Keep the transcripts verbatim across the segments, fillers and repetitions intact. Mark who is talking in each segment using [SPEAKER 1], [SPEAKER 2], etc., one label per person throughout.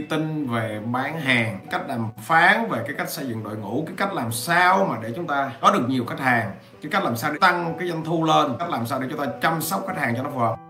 [SPEAKER 1] marketing, về bán hàng, cách đàm phán, về cái cách xây dựng đội ngũ, cái cách làm sao mà để chúng ta có được nhiều khách hàng, cái cách làm sao để tăng cái doanh thu lên, cách làm sao để chúng ta chăm sóc khách hàng cho nó phù hợp.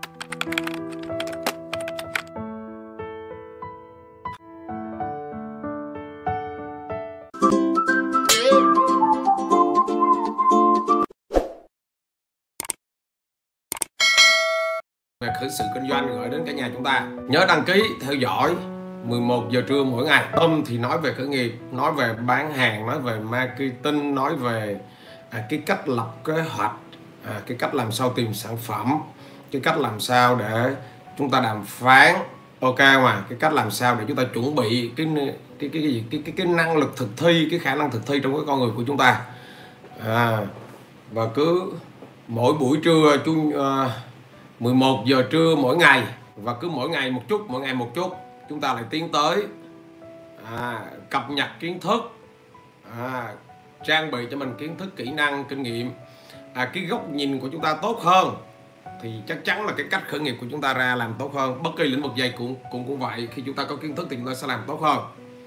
[SPEAKER 1] Về khởi sự kinh doanh gửi đến cả nhà chúng ta, nhớ đăng ký theo dõi mười một giờ trưa mỗi ngày. Tâm thì nói về khởi nghiệp, nói về bán hàng, nói về marketing, nói về à, cái cách lập kế hoạch, à, cái cách làm sao tìm sản phẩm, cái cách làm sao để chúng ta đàm phán, ok mà cái cách làm sao để chúng ta chuẩn bị cái cái cái cái gì cái cái, cái năng lực thực thi, cái khả năng thực thi trong cái con người của chúng ta. À, và cứ mỗi buổi trưa chung uh, mười một giờ trưa mỗi ngày, và cứ mỗi ngày một chút, mỗi ngày một chút, chúng ta lại tiến tới à, cập nhật kiến thức, à, trang bị cho mình kiến thức, kỹ năng, kinh nghiệm, à, cái góc nhìn của chúng ta tốt hơn, thì chắc chắn là cái cách khởi nghiệp của chúng ta ra làm tốt hơn. Bất kỳ lĩnh vực gì cũng cũng cũng vậy, khi chúng ta có kiến thức thì chúng ta sẽ làm tốt hơn.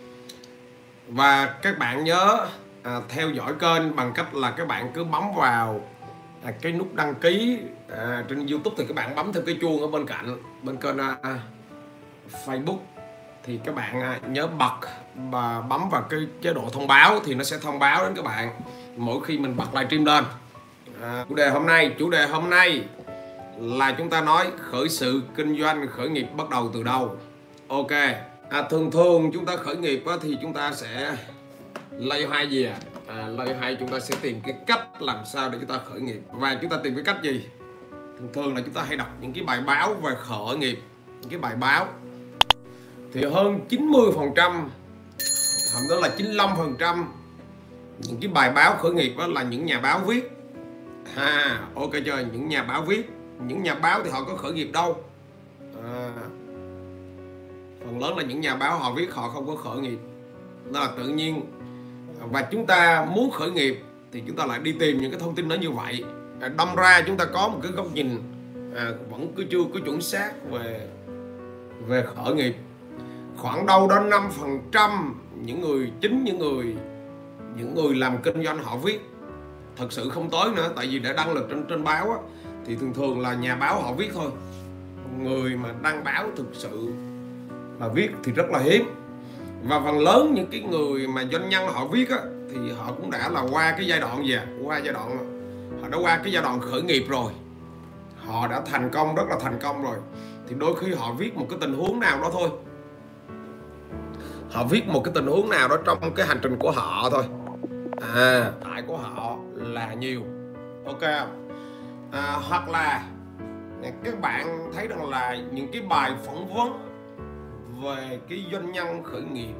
[SPEAKER 1] Và các bạn nhớ à, theo dõi kênh bằng cách là các bạn cứ bấm vào à, cái nút đăng ký à, trên YouTube, thì các bạn bấm theo cái chuông ở bên cạnh bên kênh à, Facebook, thì các bạn à, nhớ bật và bấm vào cái chế độ thông báo, thì nó sẽ thông báo đến các bạn mỗi khi mình bật livestream lên. À, chủ đề hôm nay chủ đề hôm nay là chúng ta nói khởi sự kinh doanh, khởi nghiệp bắt đầu từ đâu. Ok, à, thường thường chúng ta khởi nghiệp á, thì chúng ta sẽ lay hoay gì à? À, lay hoay chúng ta sẽ tìm cái cách làm sao để chúng ta khởi nghiệp. Và chúng ta tìm cái cách gì? Thường thường là chúng ta hay đọc những cái bài báo về khởi nghiệp, những cái bài báo thì hơn chín mươi phần trăm, thậm chí là chín mươi lăm phần trăm những cái bài báo khởi nghiệp đó là những nhà báo viết. Ha, ok chưa? Những nhà báo viết, những nhà báo thì họ có khởi nghiệp đâu. À, phần lớn là những nhà báo họ viết, họ không có khởi nghiệp. Đó là tự nhiên. Và chúng ta muốn khởi nghiệp thì chúng ta lại đi tìm những cái thông tin đó như vậy. À, đâm ra chúng ta có một cái góc nhìn à, vẫn cứ chưa có chuẩn xác về về khởi nghiệp. Khoảng đâu đó năm phần trăm những người chính những người những người làm kinh doanh họ viết, thật sự không tới nữa, tại vì để đăng lực trên trên báo á, thì thường thường là nhà báo họ viết thôi. Người mà đăng báo thực sự là viết thì rất là hiếm. Và phần lớn những cái người mà doanh nhân họ viết á, thì họ cũng đã là qua cái giai đoạn gì à? Qua giai đoạn họ đã qua cái giai đoạn khởi nghiệp rồi, họ đã thành công, rất là thành công rồi, thì đôi khi họ viết một cái tình huống nào đó thôi, họ viết một cái tình huống nào đó trong cái hành trình của họ thôi, à, tại của họ là nhiều, ok. À, hoặc là các bạn thấy rằng là những cái bài phỏng vấn về cái doanh nhân khởi nghiệp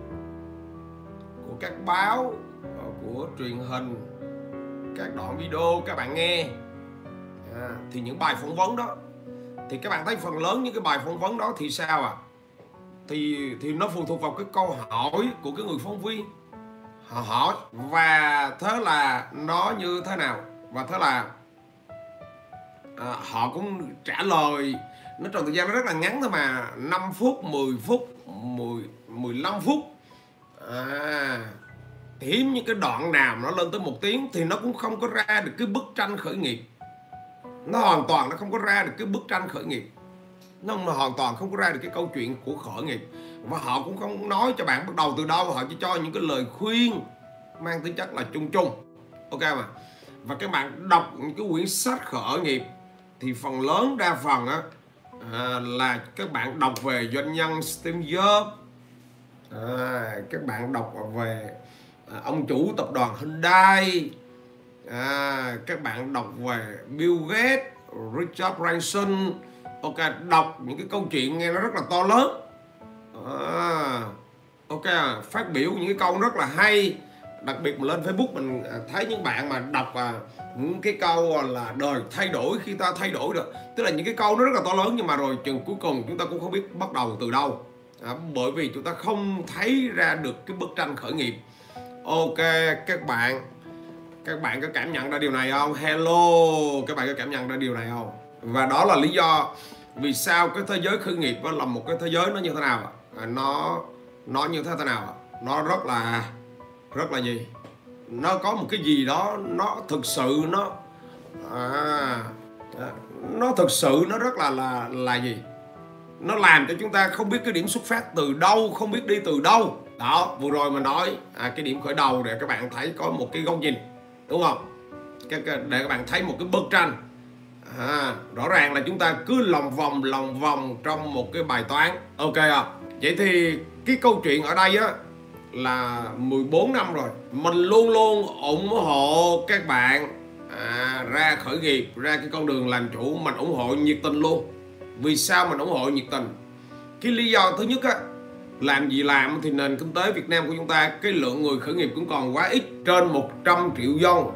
[SPEAKER 1] của các báo, của truyền hình, các đoạn video các bạn nghe, à, thì những bài phỏng vấn đó thì các bạn thấy phần lớn những cái bài phỏng vấn đó thì sao à? Thì thì nó phụ thuộc vào cái câu hỏi của cái người phóng viên họ hỏi, và thế là nó như thế nào, và thế là à, họ cũng trả lời. Nó trong thời gian nó rất là ngắn thôi mà, năm phút, mười phút, mười, mười lăm phút. À, hiếm những cái đoạn nào nó lên tới một tiếng thì nó cũng không có ra được cái bức tranh khởi nghiệp. Nó hoàn toàn nó không có ra được cái bức tranh khởi nghiệp. Nó hoàn toàn không có ra được cái câu chuyện của khởi nghiệp. Và họ cũng không nói cho bạn bắt đầu từ đâu, họ chỉ cho những cái lời khuyên mang tính chất là chung chung, ok mà. Và các bạn đọc những cái quyển sách khởi nghiệp thì phần lớn đa phần á, à, là các bạn đọc về doanh nhân Steve Jobs, à, các bạn đọc về à, ông chủ tập đoàn Hyundai, à, các bạn đọc về Bill Gates, Richard Branson, ok, đọc những cái câu chuyện nghe nó rất là to lớn, à, ok, phát biểu những cái câu rất là hay. Đặc biệt mà lên Facebook mình thấy những bạn mà đọc à, những cái câu là đời thay đổi khi ta thay đổi được, tức là những cái câu nó rất là to lớn, nhưng mà rồi chừng cuối cùng chúng ta cũng không biết bắt đầu từ đâu, à, bởi vì chúng ta không thấy ra được cái bức tranh khởi nghiệp. Ok, các bạn các bạn có cảm nhận ra điều này không? Hello, các bạn có cảm nhận ra điều này không? Và đó là lý do vì sao cái thế giới khởi nghiệp là một cái thế giới nó như thế nào, à, nó nó như thế nào? Nó rất là rất là gì? Nó có một cái gì đó nó thực sự nó à, nó thực sự nó rất là là là gì? Nó làm cho chúng ta không biết cái điểm xuất phát từ đâu, không biết đi từ đâu. Đó, vừa rồi mình nói à, cái điểm khởi đầu để các bạn thấy có một cái góc nhìn, đúng không? Cái, cái, để các bạn thấy một cái bức tranh. À, rõ ràng là chúng ta cứ lòng vòng lòng vòng trong một cái bài toán. Ok không? Vậy thì cái câu chuyện ở đây á là mười bốn năm rồi, mình luôn luôn ủng hộ các bạn à, ra khởi nghiệp, ra cái con đường làm chủ, mình ủng hộ nhiệt tình luôn. Vì sao mình ủng hộ nhiệt tình? Cái lý do thứ nhất á, làm gì làm thì nền kinh tế Việt Nam của chúng ta, cái lượng người khởi nghiệp cũng còn quá ít, trên một trăm triệu dân.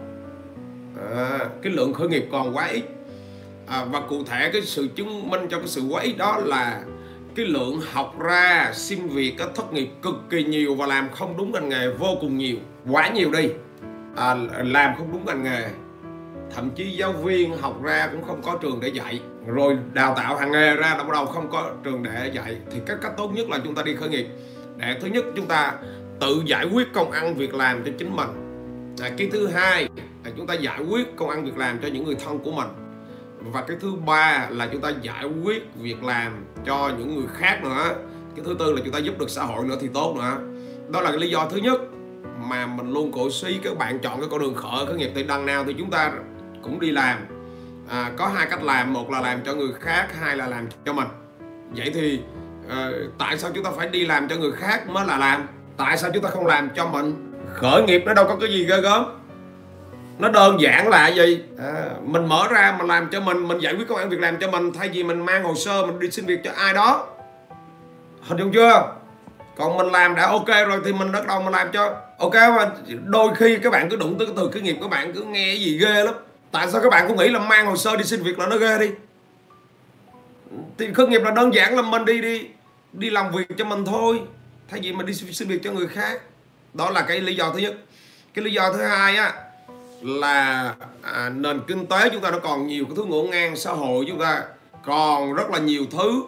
[SPEAKER 1] À, cái lượng khởi nghiệp còn quá ít. À, và cụ thể cái sự chứng minh cho cái sự quá ít đó là cái lượng học ra xin việc có thất nghiệp cực kỳ nhiều và làm không đúng ngành nghề vô cùng nhiều, quá nhiều đi. À, làm không đúng ngành nghề, thậm chí giáo viên học ra cũng không có trường để dạy, rồi đào tạo hàng nghề ra đâu đâu không có trường để dạy. Thì cái cách tốt nhất là chúng ta đi khởi nghiệp để thứ nhất chúng ta tự giải quyết công ăn việc làm cho chính mình. À, cái thứ hai là chúng ta giải quyết công ăn việc làm cho những người thân của mình. Và cái thứ ba là chúng ta giải quyết việc làm cho những người khác nữa. Cái thứ tư là chúng ta giúp được xã hội nữa thì tốt nữa. Đó là cái lý do thứ nhất mà mình luôn cổ suý các bạn chọn cái con đường khởi khởi nghiệp. Thì đằng nào thì chúng ta cũng đi làm. À, có hai cách làm, một là làm cho người khác, hai là làm cho mình. Vậy thì à, tại sao chúng ta phải đi làm cho người khác mới là làm? Tại sao chúng ta không làm cho mình? Khởi nghiệp nó đâu có cái gì ghê gớm, nó đơn giản là gì? À, mình mở ra mình làm cho mình, mình giải quyết công ăn việc làm cho mình, thay vì mình mang hồ sơ mình đi xin việc cho ai đó. Hình dung chưa? Còn mình làm đã ok rồi thì mình bắt đầu mình làm cho ok. Mà đôi khi các bạn cứ đụng tới cái từ khởi nghiệp, các bạn cứ nghe cái gì ghê lắm. Tại sao các bạn cũng nghĩ là mang hồ sơ đi xin việc là nó ghê đi? Thì khởi nghiệp là đơn giản là mình đi đi đi làm việc cho mình thôi, thay vì mình đi xin việc cho người khác. Đó là cái lý do thứ nhất. Cái lý do thứ hai á là à, nền kinh tế chúng ta nó còn nhiều cái thứ ngổn ngang, xã hội chúng ta còn rất là nhiều thứ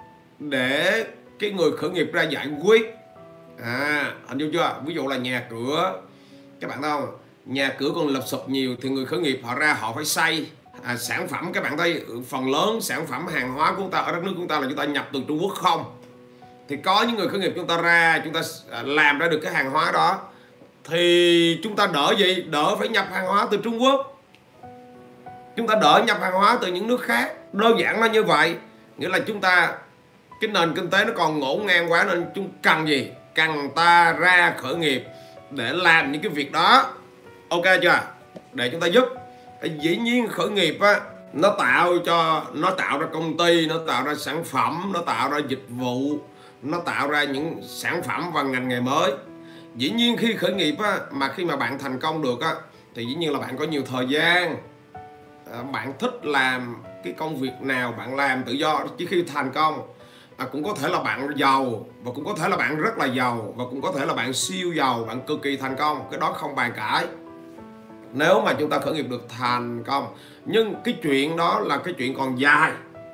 [SPEAKER 1] để cái người khởi nghiệp ra giải quyết. À, anh hiểu chưa? Ví dụ là nhà cửa, các bạn thấy không? Nhà cửa còn lụp xụp nhiều thì người khởi nghiệp họ ra họ phải xây à, sản phẩm. Các bạn thấy phần lớn sản phẩm hàng hóa của chúng ta ở đất nước chúng ta là chúng ta nhập từ Trung Quốc không. Thì có những người khởi nghiệp chúng ta ra, chúng ta làm ra được cái hàng hóa đó thì chúng ta đỡ gì? Đỡ phải nhập hàng hóa từ Trung Quốc, chúng ta đỡ nhập hàng hóa từ những nước khác. Đơn giản là như vậy. Nghĩa là chúng ta, cái nền kinh tế nó còn ngổn ngang quá nên chúng cần gì? Cần ta ra khởi nghiệp để làm những cái việc đó. Ok chưa? Để chúng ta giúp. Dĩ nhiên khởi nghiệp á, nó tạo cho nó tạo ra công ty, nó tạo ra sản phẩm, nó tạo ra dịch vụ, nó tạo ra những sản phẩm và ngành nghề mới. Dĩ nhiên khi khởi nghiệp á, mà khi mà bạn thành công được á, thì dĩ nhiên là bạn có nhiều thời gian, à, bạn thích làm cái công việc nào bạn làm tự do. Chỉ khi thành công à, cũng có thể là bạn giàu, và cũng có thể là bạn rất là giàu, và cũng có thể là bạn siêu giàu, bạn cực kỳ thành công. Cái đó không bàn cãi, nếu mà chúng ta khởi nghiệp được thành công. Nhưng cái chuyện đó là cái chuyện còn dài.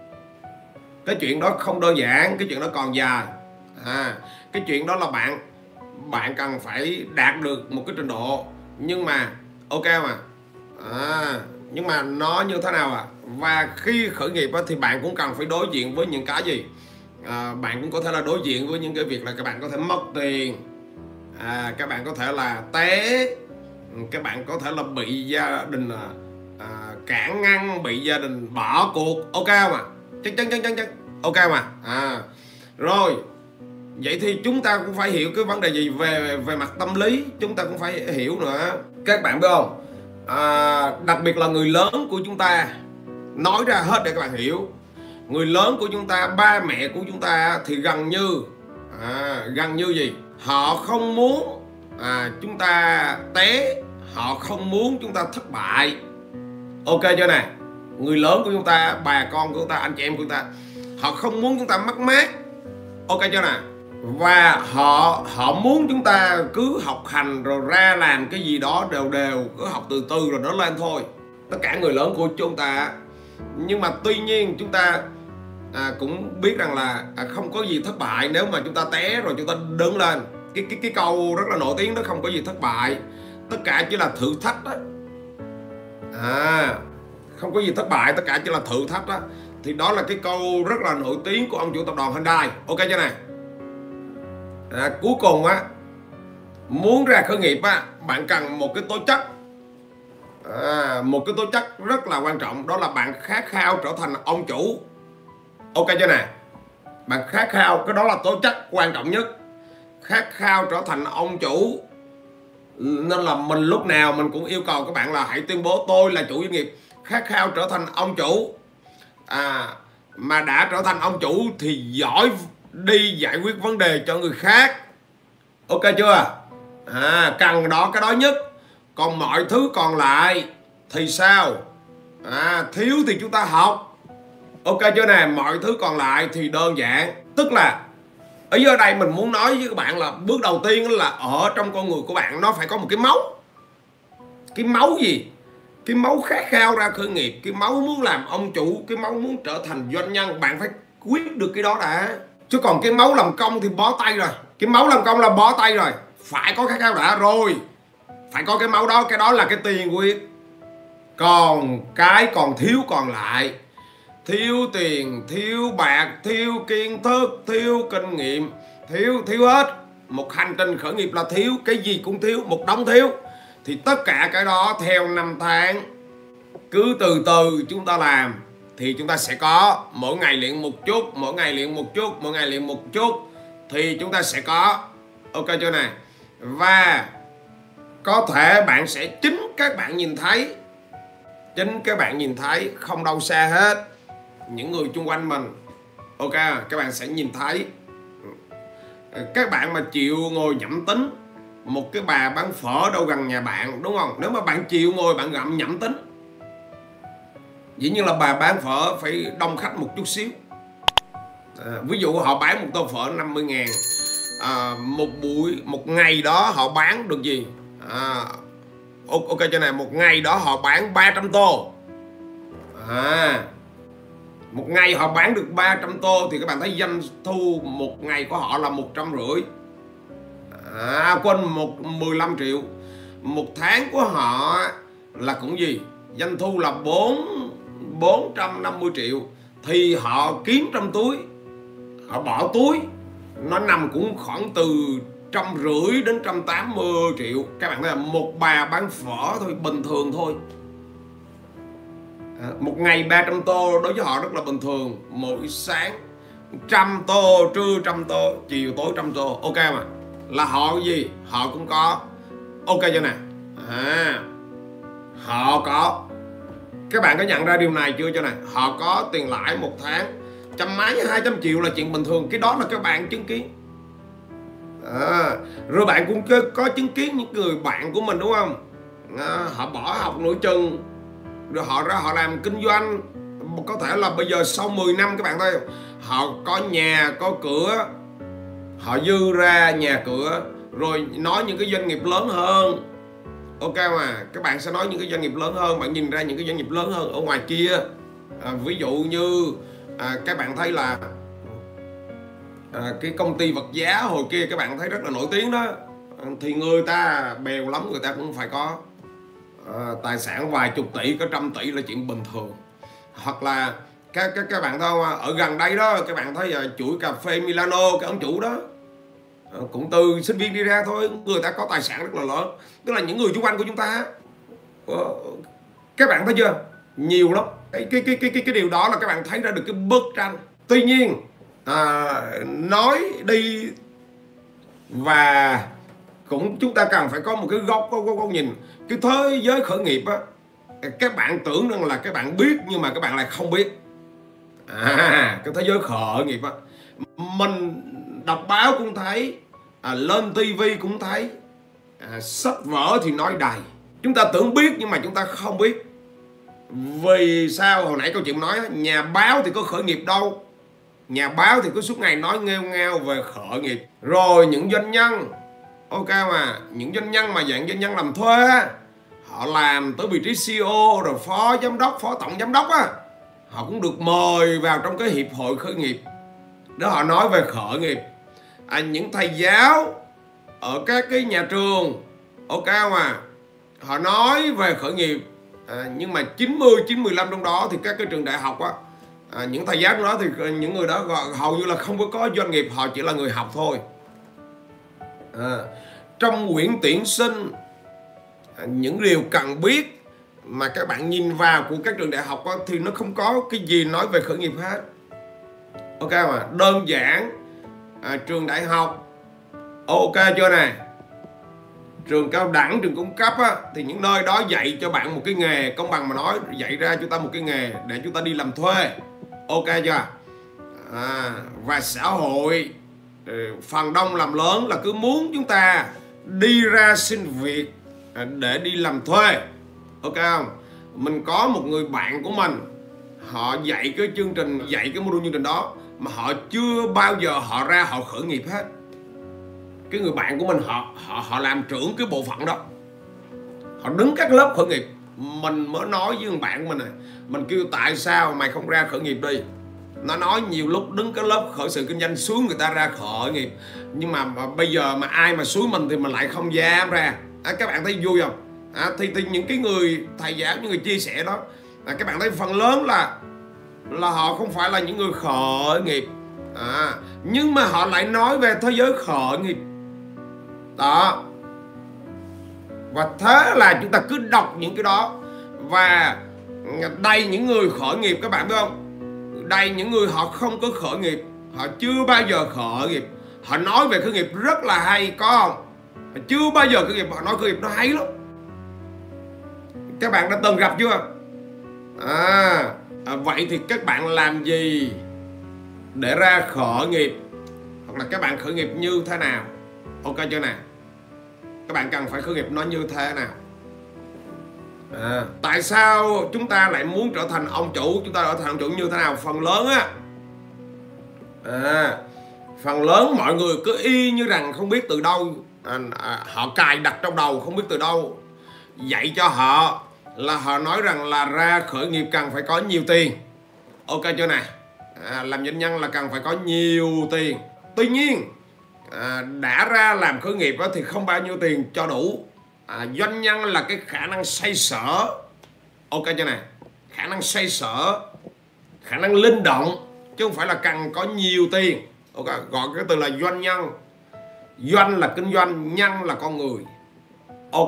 [SPEAKER 1] Cái chuyện đó không đơn giản, cái chuyện đó còn dài. À, cái chuyện đó là bạn bạn cần phải đạt được một cái trình độ. Nhưng mà ok mà à, nhưng mà nó như thế nào à? Và khi khởi nghiệp á, thì bạn cũng cần phải đối diện với những cái gì? À, bạn cũng có thể là đối diện với những cái việc là các bạn có thể mất tiền, à, các bạn có thể là té, các bạn có thể là bị gia đình à, cản ngăn, bị gia đình bỏ cuộc. Ok mà, chắc chắn chắc chắn chắc ok mà. À, rồi vậy thì chúng ta cũng phải hiểu cái vấn đề gì về về mặt tâm lý, chúng ta cũng phải hiểu nữa. Các bạn biết không? À, đặc biệt là người lớn của chúng ta, nói ra hết để các bạn hiểu. Người lớn của chúng ta, ba mẹ của chúng ta thì gần như à, gần như gì? Họ không muốn à, chúng ta té, họ không muốn chúng ta thất bại. Ok chưa nè? Người lớn của chúng ta, bà con của chúng ta, anh chị em của chúng ta, họ không muốn chúng ta mất mát. Ok chưa nè? Và họ họ muốn chúng ta cứ học hành rồi ra làm cái gì đó đều đều, cứ học từ từ rồi nó lên thôi. Tất cả người lớn của chúng ta. Nhưng mà tuy nhiên chúng ta à, cũng biết rằng là à, không có gì thất bại nếu mà chúng ta té rồi chúng ta đứng lên. Cái cái cái câu rất là nổi tiếng đó, không có gì thất bại, tất cả chỉ là thử thách đó. À, không có gì thất bại, tất cả chỉ là thử thách đó. Thì đó là cái câu rất là nổi tiếng của ông chủ tập đoàn Hyundai. Ok chưa này? À, cuối cùng á, muốn ra khởi nghiệp á, bạn cần một cái tố chất, à, một cái tố chất rất là quan trọng, đó là bạn khát khao trở thành ông chủ. Ok chưa nè? Bạn khát khao, cái đó là tố chất quan trọng nhất, khát khao trở thành ông chủ. Nên là mình lúc nào mình cũng yêu cầu các bạn là hãy tuyên bố tôi là chủ doanh nghiệp, khát khao trở thành ông chủ. À, mà đã trở thành ông chủ thì giỏi đi giải quyết vấn đề cho người khác. Ok chưa? À, cần đó, cái đó nhất. Còn mọi thứ còn lại thì sao? À, thiếu thì chúng ta học. Ok chưa nè? Mọi thứ còn lại thì đơn giản. Tức là ở dưới đây mình muốn nói với các bạn là bước đầu tiên là ở trong con người của bạn nó phải có một cái máu. Cái máu gì? Cái máu khát khao ra khởi nghiệp, cái máu muốn làm ông chủ, cái máu muốn trở thành doanh nhân. Bạn phải quyết được cái đó đã. Chứ còn cái máu làm công thì bó tay rồi. Cái máu làm công là bó tay rồi. Phải có khát khao đã rồi. Phải có cái máu đó, cái đó là cái tiền quyết. Còn cái còn thiếu còn lại, thiếu tiền, thiếu bạc, thiếu kiến thức, thiếu kinh nghiệm, thiếu thiếu hết. Một hành trình khởi nghiệp là thiếu, cái gì cũng thiếu, một đống thiếu. Thì tất cả cái đó theo năm tháng, cứ từ từ chúng ta làm thì chúng ta sẽ có. Mỗi ngày luyện một chút, mỗi ngày luyện một chút, mỗi ngày luyện một chút thì chúng ta sẽ có. Ok chưa này? Và có thể bạn sẽ chính các bạn nhìn thấy, chính các bạn nhìn thấy không đâu xa hết, những người xung quanh mình. Ok, các bạn sẽ nhìn thấy. Các bạn mà chịu ngồi nhẩm tính, một cái bà bán phở đâu gần nhà bạn, đúng không? Nếu mà bạn chịu ngồi bạn gặm nhẩm tính, dĩ nhiên là bà bán phở phải đông khách một chút xíu. À, ví dụ họ bán một tô phở năm mươi ngàn, à, một buổi, một ngày đó họ bán được gì? À, ok cho này, một ngày đó họ bán ba trăm tô. À, một ngày họ bán được ba trăm tô thì các bạn thấy doanh thu một ngày của họ là một trăm rưỡi. À, quên, một mười lăm triệu. Một tháng của họ là cũng gì? Doanh thu là bốn trăm năm mươi triệu. Thì họ kiếm trong túi, họ bỏ túi, nó nằm cũng khoảng từ trăm rưỡi đến trăm tám mươi triệu. Các bạn thấy là một bà bán phở thôi, bình thường thôi. À, một ngày ba trăm tô đối với họ rất là bình thường. Mỗi sáng trăm tô, trưa trăm tô, chiều tối trăm tô. Ok mà. Là họ gì? Họ cũng có. Ok chưa nè? À, họ có. Các bạn có nhận ra điều này chưa cho này? Họ có tiền lãi một tháng trăm mấy, hai trăm triệu là chuyện bình thường. Cái đó là các bạn chứng kiến. À, rồi bạn cũng có, có chứng kiến những người bạn của mình, đúng không? À, họ bỏ học nửa chừng rồi họ ra họ làm kinh doanh. Có thể là bây giờ sau mười năm các bạn thấy họ có nhà, có cửa, họ dư ra nhà cửa, rồi nói những cái doanh nghiệp lớn hơn. Ok mà, các bạn sẽ nói những cái doanh nghiệp lớn hơn. Bạn nhìn ra những cái doanh nghiệp lớn hơn ở ngoài kia. À, ví dụ như à, các bạn thấy là à, cái công ty vật giá hồi kia các bạn thấy rất là nổi tiếng đó. À, thì người ta bèo lắm, người ta cũng phải có à, tài sản vài chục tỷ, có trăm tỷ là chuyện bình thường. Hoặc là các các các bạn thấy không? Ở gần đây đó các bạn thấy à, chuỗi cà phê Milano, cái ông chủ đó à, cũng từ sinh viên đi ra thôi. Người ta có tài sản rất là lớn. Tức là những người xung quanh của chúng ta, các bạn thấy chưa? Nhiều lắm. Cái cái cái cái cái điều đó là các bạn thấy ra được cái bức tranh. Tuy nhiên à, nói đi và cũng chúng ta cần phải có một cái góc, có góc, góc nhìn. Cái thế giới khởi nghiệp á, các bạn tưởng rằng là các bạn biết nhưng mà các bạn lại không biết. À, cái thế giới khởi nghiệp á, mình đọc báo cũng thấy, à, lên tivi cũng thấy, à, sách vở thì nói đầy. Chúng ta tưởng biết nhưng mà chúng ta không biết. Vì sao? Hồi nãy câu chuyện nói nhà báo thì có khởi nghiệp đâu. Nhà báo thì cứ suốt ngày nói nghêu ngao về khởi nghiệp. Rồi những doanh nhân, ok mà, những doanh nhân mà dạng doanh nhân làm thuê, họ làm tới vị trí xê e ô rồi phó giám đốc, phó tổng giám đốc á, họ cũng được mời vào trong cái hiệp hội khởi nghiệp để họ nói về khởi nghiệp. À, những thầy giáo ở các cái nhà trường ok mà họ nói về khởi nghiệp. À, nhưng mà chín mươi chín mươi lăm trong đó thì các cái trường đại học á, à, những thầy giáo trong đó thì những người đó gọi, hầu như là không có có doanh nghiệp, họ chỉ là người học thôi. À, trong quyển tuyển sinh, à, những điều cần biết mà các bạn nhìn vào của các trường đại học á, thì nó không có cái gì nói về khởi nghiệp hết. Ok mà đơn giản, à, trường đại học ok chưa này, trường cao đẳng, trường cung cấp á, thì những nơi đó dạy cho bạn một cái nghề, công bằng mà nói dạy ra chúng ta một cái nghề để chúng ta đi làm thuê, ok chưa? À, và xã hội phần đông làm lớn là cứ muốn chúng ta đi ra xin việc để đi làm thuê, ok không? Mình có một người bạn của mình, họ dạy cái chương trình, dạy cái module chương trình đó mà họ chưa bao giờ họ ra họ khởi nghiệp hết. Cái người bạn của mình họ họ họ làm trưởng cái bộ phận đó, họ đứng các lớp khởi nghiệp. Mình mới nói với người bạn của mình này, mình kêu tại sao mày không ra khởi nghiệp đi. Nó nói nhiều lúc đứng cái lớp khởi sự kinh doanh xuống người ta ra khởi nghiệp, nhưng mà, mà bây giờ mà ai mà xuống mình thì mình lại không dám ra. À, các bạn thấy vui không? À, thì, thì những cái người thầy giáo, những người chia sẻ đó, à, các bạn thấy phần lớn là là họ không phải là những người khởi nghiệp, à, nhưng mà họ lại nói về thế giới khởi nghiệp đó. Và thế là chúng ta cứ đọc những cái đó, và đầy những người khởi nghiệp, các bạn biết không, đầy những người họ không có khởi nghiệp, họ chưa bao giờ khởi nghiệp, họ nói về khởi nghiệp rất là hay, có không? Họ chưa bao giờ khởi nghiệp, họ nói khởi nghiệp nó hay lắm. Các bạn đã từng gặp chưa? À, à vậy thì các bạn làm gì để ra khởi nghiệp, hoặc là các bạn khởi nghiệp như thế nào? Ok chưa nào? Các bạn cần phải khởi nghiệp nó như thế nào? À, tại sao chúng ta lại muốn trở thành ông chủ? Chúng ta trở thành ông chủ như thế nào? Phần lớn á, à, phần lớn mọi người cứ y như rằng không biết từ đâu, à, à, họ cài đặt trong đầu không biết từ đâu dạy cho họ là họ nói rằng là ra khởi nghiệp cần phải có nhiều tiền. Ok chưa nè? À, làm doanh nhân là cần phải có nhiều tiền. Tuy nhiên, à, đã ra làm khởi nghiệp đó thì không bao nhiêu tiền cho đủ. À, doanh nhân là cái khả năng xoay sở, ok chưa nè? Khả năng xoay sở, khả năng linh động, chứ không phải là cần có nhiều tiền. Ok, gọi cái từ là doanh nhân. Doanh là kinh doanh, nhân là con người. Ok,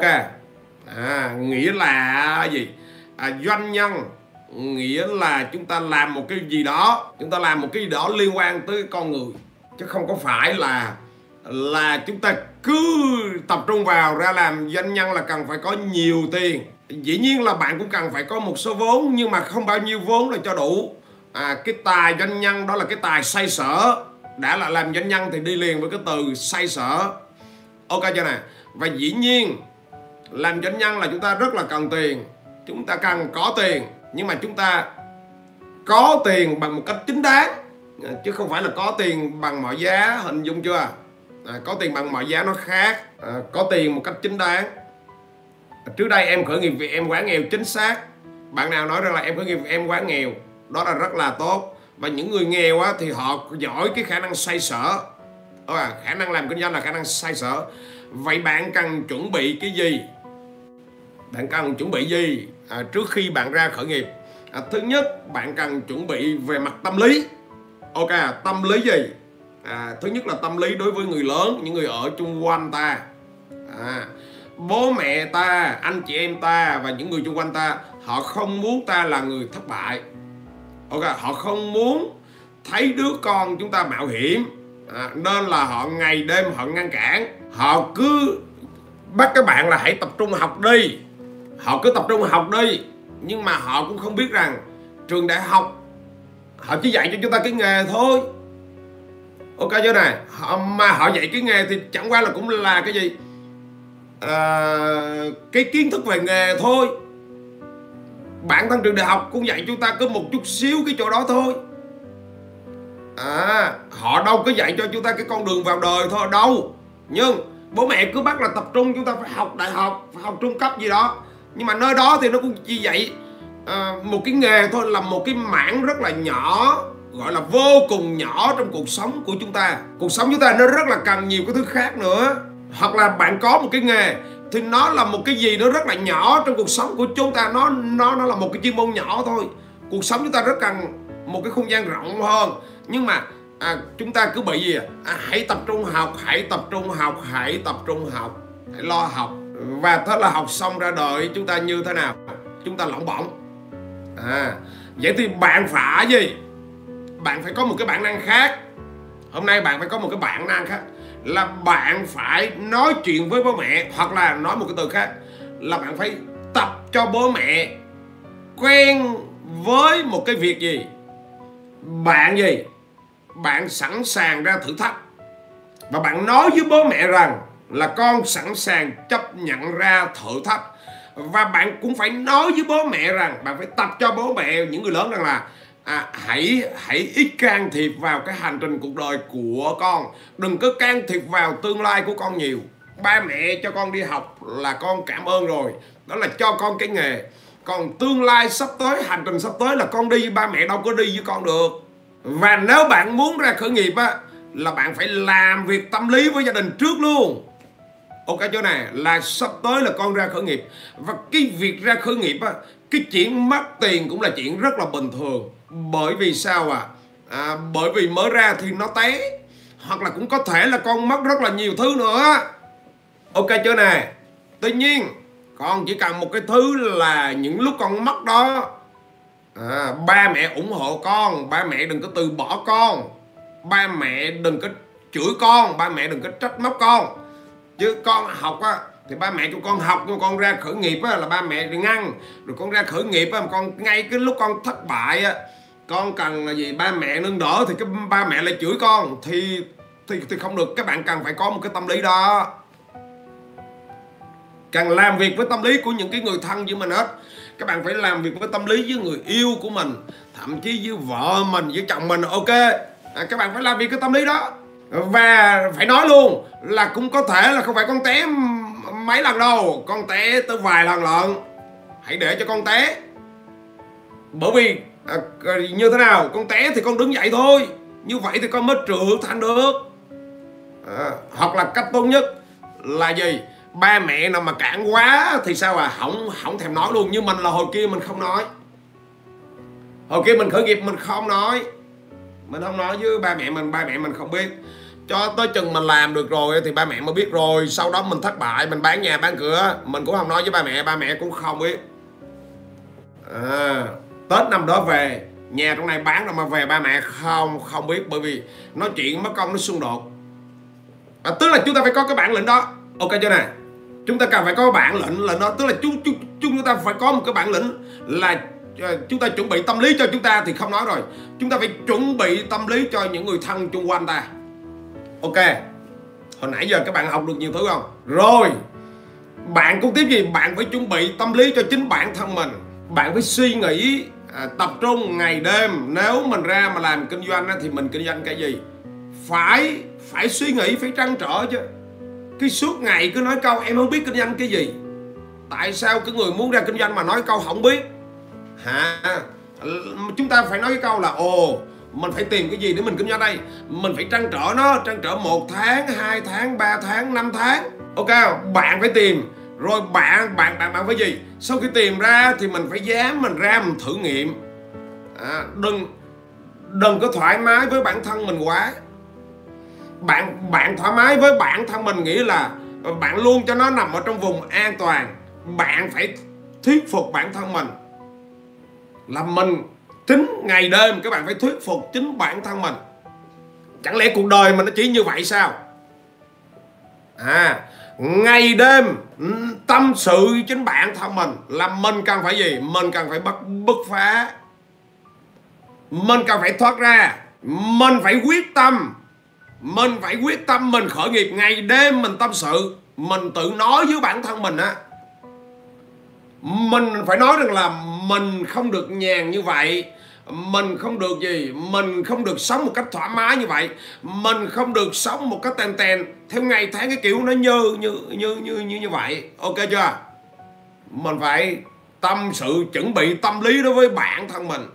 [SPEAKER 1] à, nghĩa là gì? À, doanh nhân nghĩa là chúng ta làm một cái gì đó, chúng ta làm một cái gì đó liên quan tới con người, chứ không có phải là là chúng ta cứ tập trung vào ra làm doanh nhân là cần phải có nhiều tiền. Dĩ nhiên là bạn cũng cần phải có một số vốn, nhưng mà không bao nhiêu vốn là cho đủ. À, cái tài doanh nhân đó là cái tài xoay sở. Đã là làm doanh nhân thì đi liền với cái từ xoay sở. Ok chưa nè? Và dĩ nhiên làm doanh nhân là chúng ta rất là cần tiền. Chúng ta cần có tiền, nhưng mà chúng ta có tiền bằng một cách chính đáng, chứ không phải là có tiền bằng mọi giá. Hình dung chưa? À, có tiền bằng mọi giá nó khác, à, có tiền một cách chính đáng. Trước đây em khởi nghiệp vì em quá nghèo, chính xác. Bạn nào nói rằng là em khởi nghiệp vì em quá nghèo, đó là rất là tốt. Và những người nghèo á, thì họ giỏi cái khả năng xoay sở, à, khả năng làm kinh doanh là khả năng xoay sở. Vậy bạn cần chuẩn bị cái gì? Bạn cần chuẩn bị gì à, trước khi bạn ra khởi nghiệp? À, thứ nhất, bạn cần chuẩn bị về mặt tâm lý. Ok, tâm lý gì? À, thứ nhất là tâm lý đối với người lớn, những người ở chung quanh ta, à, bố mẹ ta, anh chị em ta và những người chung quanh ta. Họ không muốn ta là người thất bại. Ok, họ không muốn thấy đứa con chúng ta mạo hiểm, à, nên là họ ngày đêm họ ngăn cản. Họ cứ bắt các bạn là hãy tập trung học đi, họ cứ tập trung học đi, nhưng mà họ cũng không biết rằng trường đại học họ chỉ dạy cho chúng ta cái nghề thôi. Ok chưa này? Họ, mà họ dạy cái nghề thì chẳng qua là cũng là cái gì? À, cái kiến thức về nghề thôi. Bản thân trường đại học cũng dạy chúng ta có một chút xíu cái chỗ đó thôi. À, họ đâu có dạy cho chúng ta cái con đường vào đời thôi đâu. Nhưng bố mẹ cứ bắt là tập trung chúng ta phải học đại học, phải học trung cấp gì đó. Nhưng mà nơi đó thì nó cũng chỉ dạy à, một cái nghề thôi, là một cái mảng rất là nhỏ, gọi là vô cùng nhỏ trong cuộc sống của chúng ta. Cuộc sống chúng ta nó rất là cần nhiều cái thứ khác nữa. Hoặc là bạn có một cái nghề thì nó là một cái gì nó rất là nhỏ trong cuộc sống của chúng ta, nó nó nó là một cái chuyên môn nhỏ thôi. Cuộc sống chúng ta rất cần một cái không gian rộng hơn, nhưng mà à, chúng ta cứ bị gì à, hãy tập trung học, hãy tập trung học, hãy tập trung học, hãy lo học. Và thế là học xong ra đời chúng ta như thế nào? Chúng ta lỏng bổng. À, vậy thì bạn phải gì? Bạn phải có một cái bản năng khác. Hôm nay bạn phải có một cái bản năng khác, là bạn phải nói chuyện với bố mẹ, hoặc là nói một cái từ khác là bạn phải tập cho bố mẹ quen với một cái việc gì? Bạn gì? Bạn sẵn sàng ra thử thách. Và bạn nói với bố mẹ rằng là con sẵn sàng chấp nhận ra thử thách. Và bạn cũng phải nói với bố mẹ rằng, bạn phải tập cho bố mẹ, những người lớn rằng là à, hãy hãy ít can thiệp vào cái hành trình cuộc đời của con. Đừng có can thiệp vào tương lai của con nhiều. Ba mẹ cho con đi học là con cảm ơn rồi, đó là cho con cái nghề. Còn tương lai sắp tới, hành trình sắp tới là con đi, ba mẹ đâu có đi với con được. Và nếu bạn muốn ra khởi nghiệp á, là bạn phải làm việc tâm lý với gia đình trước luôn. Ok chỗ này là sắp tới là con ra khởi nghiệp. Và cái việc ra khởi nghiệp á, cái chuyện mất tiền cũng là chuyện rất là bình thường. Bởi vì sao à? à Bởi vì mới ra thì nó té, hoặc là cũng có thể là con mất rất là nhiều thứ nữa. Ok chưa nè? Tuy nhiên con chỉ cần một cái thứ là những lúc con mất đó, à, ba mẹ ủng hộ con, ba mẹ đừng có từ bỏ con, ba mẹ đừng có chửi con, ba mẹ đừng có trách móc con. Chứ con học á thì ba mẹ cho con học, nhưng con ra khởi nghiệp á là ba mẹ ngăn. Rồi con ra khởi nghiệp á, con ngay cái lúc con thất bại á, con cần là gì? Ba mẹ nâng đỡ, thì cái ba mẹ lại chửi con thì thì thì không được. Các bạn cần phải có một cái tâm lý đó, cần làm việc với tâm lý của những cái người thân với mình hết. Các bạn phải làm việc với tâm lý với người yêu của mình, thậm chí với vợ mình, với chồng mình. Ok, à, các bạn phải làm việc cái tâm lý đó. Và phải nói luôn là cũng có thể là không phải con té mấy lần đâu, con té tới vài lần lận. Hãy để cho con té. Bởi vì à, như thế nào? Con té thì con đứng dậy thôi. Như vậy thì con mới trưởng thành được. à, Hoặc là cách tốt nhất là gì? Ba mẹ nào mà cản quá thì sao à? Không, không thèm nói luôn. Như mình là hồi kia mình không nói. Hồi kia mình khởi nghiệp mình không nói. Mình không nói với ba mẹ mình, ba mẹ mình không biết. Cho tới chừng mình làm được rồi thì ba mẹ mới biết rồi. Sau đó mình thất bại, mình bán nhà bán cửa, mình cũng không nói với ba mẹ, ba mẹ cũng không biết. à, Tết năm đó về, nhà trong này bán rồi mà về ba mẹ không không biết. Bởi vì nói chuyện mất công nó xung đột. à, Tức là chúng ta phải có cái bản lĩnh đó. Ok chưa nè? Chúng ta cần phải có bản lĩnh là nó. Tức là chúng, chúng, chúng ta phải có một cái bản lĩnh là chúng ta chuẩn bị tâm lý cho chúng ta thì không nói rồi. Chúng ta phải chuẩn bị tâm lý cho những người thân xung quanh ta. Ok, hồi nãy giờ các bạn học được nhiều thứ không? Rồi, bạn cũng tiếp gì? Bạn phải chuẩn bị tâm lý cho chính bản thân mình. Bạn phải suy nghĩ, à, tập trung ngày đêm. Nếu mình ra mà làm kinh doanh thì mình kinh doanh cái gì? Phải phải suy nghĩ, phải trăn trở chứ. Cái suốt ngày cứ nói câu em không biết kinh doanh cái gì. Tại sao cái người muốn ra kinh doanh mà nói câu không biết hả? Chúng ta phải nói cái câu là ồ, mình phải tìm cái gì để mình kinh doanh đây. Mình phải trăn trở nó, trăn trở một tháng, hai tháng, ba tháng, năm tháng. Ok, bạn phải tìm. Rồi bạn, bạn, bạn, bạn phải gì? Sau khi tìm ra thì mình phải dám mình ra mình thử nghiệm. à, Đừng Đừng có thoải mái với bản thân mình quá. Bạn bạn thoải mái với bản thân mình nghĩa là bạn luôn cho nó nằm ở trong vùng an toàn. Bạn phải thuyết phục bản thân mình là mình chính ngày đêm các bạn phải thuyết phục chính bản thân mình. Chẳng lẽ cuộc đời mình nó chỉ như vậy sao? À, ngày đêm tâm sự chính bản thân mình là mình cần phải gì? Mình cần phải bắt bứt phá. Mình cần phải thoát ra. Mình phải quyết tâm. Mình phải quyết tâm mình khởi nghiệp. Ngày đêm mình tâm sự. Mình tự nói với bản thân mình á, mình phải nói rằng là mình không được nhàn như vậy. Mình không được gì? Mình không được sống một cách thoải mái như vậy. Mình không được sống một cách tèn tèn theo ngày tháng cái kiểu nó như như như như như như vậy. Ok chưa? Mình phải tâm sự, chuẩn bị tâm lý đối với bản thân mình.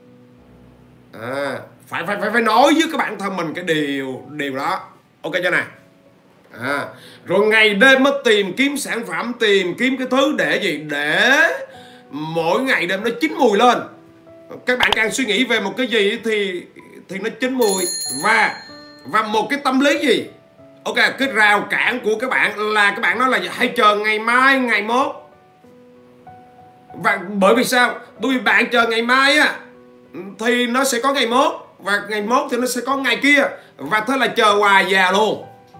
[SPEAKER 1] À, phải phải phải phải nói với các bạn thân mình cái điều điều đó, ok chưa này? À, rồi ngày đêm mới tìm kiếm sản phẩm, tìm kiếm cái thứ để gì? Để mỗi ngày đêm nó chín mùi lên. Các bạn càng suy nghĩ về một cái gì thì thì nó chín mùi. Và và một cái tâm lý gì? Ok, cái rào cản của các bạn là các bạn nói là hay chờ ngày mai, ngày mốt. Và bởi vì sao? Bởi vì bạn chờ ngày mai á thì nó sẽ có ngày mốt, và ngày mốt thì nó sẽ có ngày kia, và thế là chờ hoài già luôn.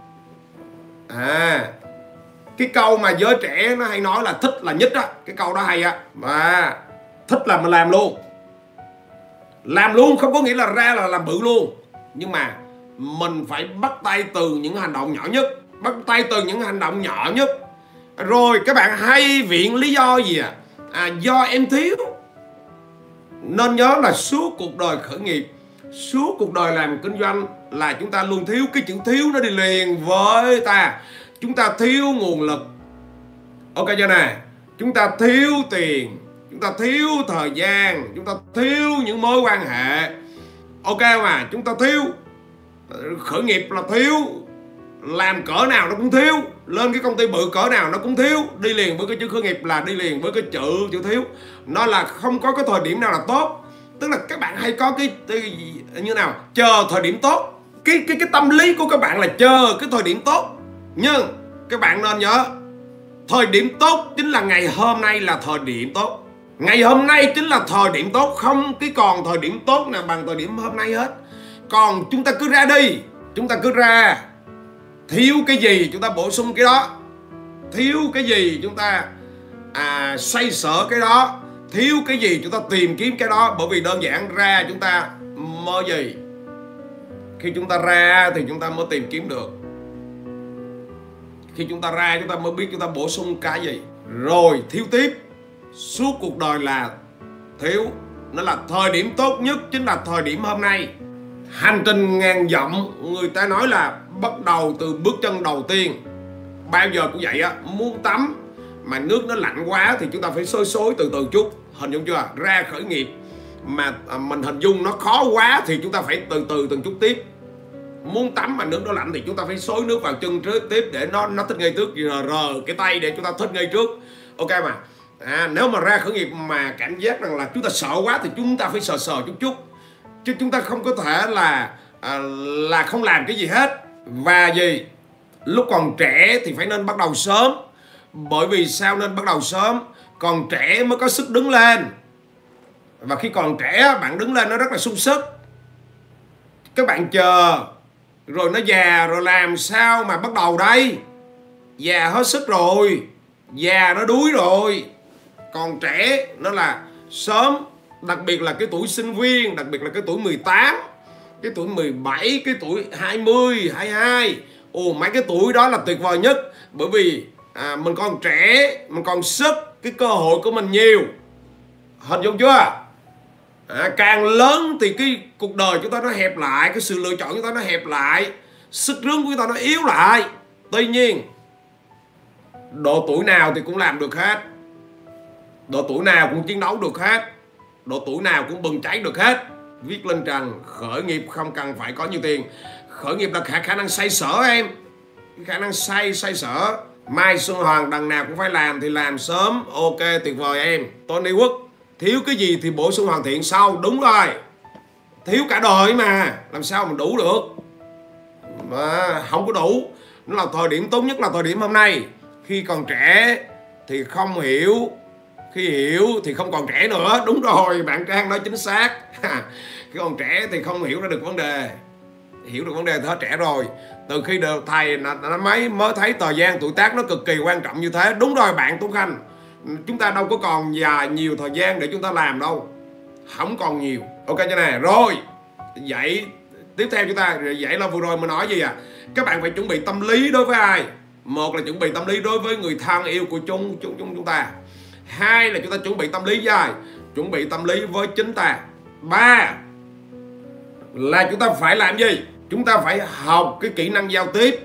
[SPEAKER 1] À, cái câu mà giới trẻ nó hay nói là thích là nhất á, cái câu đó hay á. Và thích là mình làm luôn. Làm luôn không có nghĩa là ra là làm bự luôn, nhưng mà mình phải bắt tay từ những hành động nhỏ nhất. Bắt tay từ những hành động nhỏ nhất. Rồi các bạn hay viện lý do gì à? À, do em thiếu. Nên nhớ là suốt cuộc đời khởi nghiệp, suốt cuộc đời làm kinh doanh là chúng ta luôn thiếu. Cái chữ thiếu nó đi liền với ta. Chúng ta thiếu nguồn lực, ok chưa nè? Chúng ta thiếu tiền, chúng ta thiếu thời gian, chúng ta thiếu những mối quan hệ, ok mà. Chúng ta thiếu. Khởi nghiệp là thiếu. Làm cỡ nào nó cũng thiếu. Lên cái công ty bự cỡ nào nó cũng thiếu. Đi liền với cái chữ khởi nghiệp là đi liền với cái chữ chữ thiếu. Nó là không có cái thời điểm nào là tốt. Tức là các bạn hay có cái, cái như nào? Chờ thời điểm tốt. Cái cái cái tâm lý của các bạn là chờ cái thời điểm tốt. Nhưng các bạn nên nhớ, thời điểm tốt chính là ngày hôm nay là thời điểm tốt. Ngày hôm nay chính là thời điểm tốt. Không cái còn thời điểm tốt nào bằng thời điểm hôm nay hết. Còn chúng ta cứ ra đi. Chúng ta cứ ra. Thiếu cái gì chúng ta bổ sung cái đó. Thiếu cái gì chúng ta à, xoay sở cái đó. Thiếu cái gì chúng ta tìm kiếm cái đó. Bởi vì đơn giản ra chúng ta mơ gì. Khi chúng ta ra thì chúng ta mới tìm kiếm được. Khi chúng ta ra chúng ta mới biết chúng ta bổ sung cái gì. Rồi thiếu tiếp. Suốt cuộc đời là thiếu. Nó là thời điểm tốt nhất chính là thời điểm hôm nay. Hành trình ngàn dặm, người ta nói là bắt đầu từ bước chân đầu tiên. Bao giờ cũng vậy á. Muốn tắm mà nước nó lạnh quá thì chúng ta phải xối xối từ từ chút. Hình dung chưa? Ra khởi nghiệp mà mình hình dung nó khó quá thì chúng ta phải từ từ từng chút tiếp. Muốn tắm mà nước nó lạnh thì chúng ta phải xối nước vào chân trước tiếp để nó nó thích nghi trước, rờ rờ cái tay để chúng ta thích nghi trước, ok mà. À, nếu mà ra khởi nghiệp mà cảm giác rằng là chúng ta sợ quá thì chúng ta phải sờ sờ chút chút, chứ chúng ta không có thể là à, là không làm cái gì hết. Và gì, lúc còn trẻ thì phải nên bắt đầu sớm. Bởi vì sao nên bắt đầu sớm? Còn trẻ mới có sức đứng lên. Và khi còn trẻ bạn đứng lên nó rất là sung sức. Các bạn chờ rồi nó già rồi làm sao mà bắt đầu đây? Già hết sức rồi, già nó đuối rồi. Còn trẻ nó là sớm. Đặc biệt là cái tuổi sinh viên, đặc biệt là cái tuổi mười tám, cái tuổi mười bảy, cái tuổi hai mươi, hai mươi hai. Ồ, mấy cái tuổi đó là tuyệt vời nhất. Bởi vì à, mình còn trẻ, mình còn sức, cái cơ hội của mình nhiều. Hình dung chưa? À, càng lớn thì cái cuộc đời chúng ta nó hẹp lại, cái sự lựa chọn chúng ta nó hẹp lại, sức rướn của chúng ta nó yếu lại. Tuy nhiên độ tuổi nào thì cũng làm được hết, độ tuổi nào cũng chiến đấu được hết, độ tuổi nào cũng bừng cháy được hết. Viết lên trần khởi nghiệp không cần phải có nhiều tiền. Khởi nghiệp là khả, khả năng xoay sở em, khả năng xoay xoay sở. Mai Xuân Hoàng đằng nào cũng phải làm thì làm sớm. Ok, tuyệt vời em. Tony Quốc, thiếu cái gì thì bổ sung hoàn thiện sau. Đúng rồi, thiếu cả đời mà làm sao mà đủ được. Mà không có đủ. Nó là thời điểm tốt nhất là thời điểm hôm nay. Khi còn trẻ thì không hiểu, khi hiểu thì không còn trẻ nữa. Đúng rồi, bạn Trang nói chính xác. Khi còn trẻ thì không hiểu ra được vấn đề. Hiểu được vấn đề thì hết trẻ rồi. Từ khi được thầy nó mới mới thấy thời gian tuổi tác nó cực kỳ quan trọng như thế. Đúng rồi bạn Tuấn Khanh, chúng ta đâu có còn dài nhiều thời gian để chúng ta làm đâu. Không còn nhiều. Ok cho nè. Rồi vậy tiếp theo chúng ta, vậy là vừa rồi mình nói gì à? Các bạn phải chuẩn bị tâm lý đối với ai? Một là chuẩn bị tâm lý đối với người thân yêu của chúng chúng chúng, chúng ta. Hai là chúng ta chuẩn bị tâm lý với ai? Chuẩn bị tâm lý với chính ta. Ba là chúng ta phải làm gì? Chúng ta phải học cái kỹ năng giao tiếp.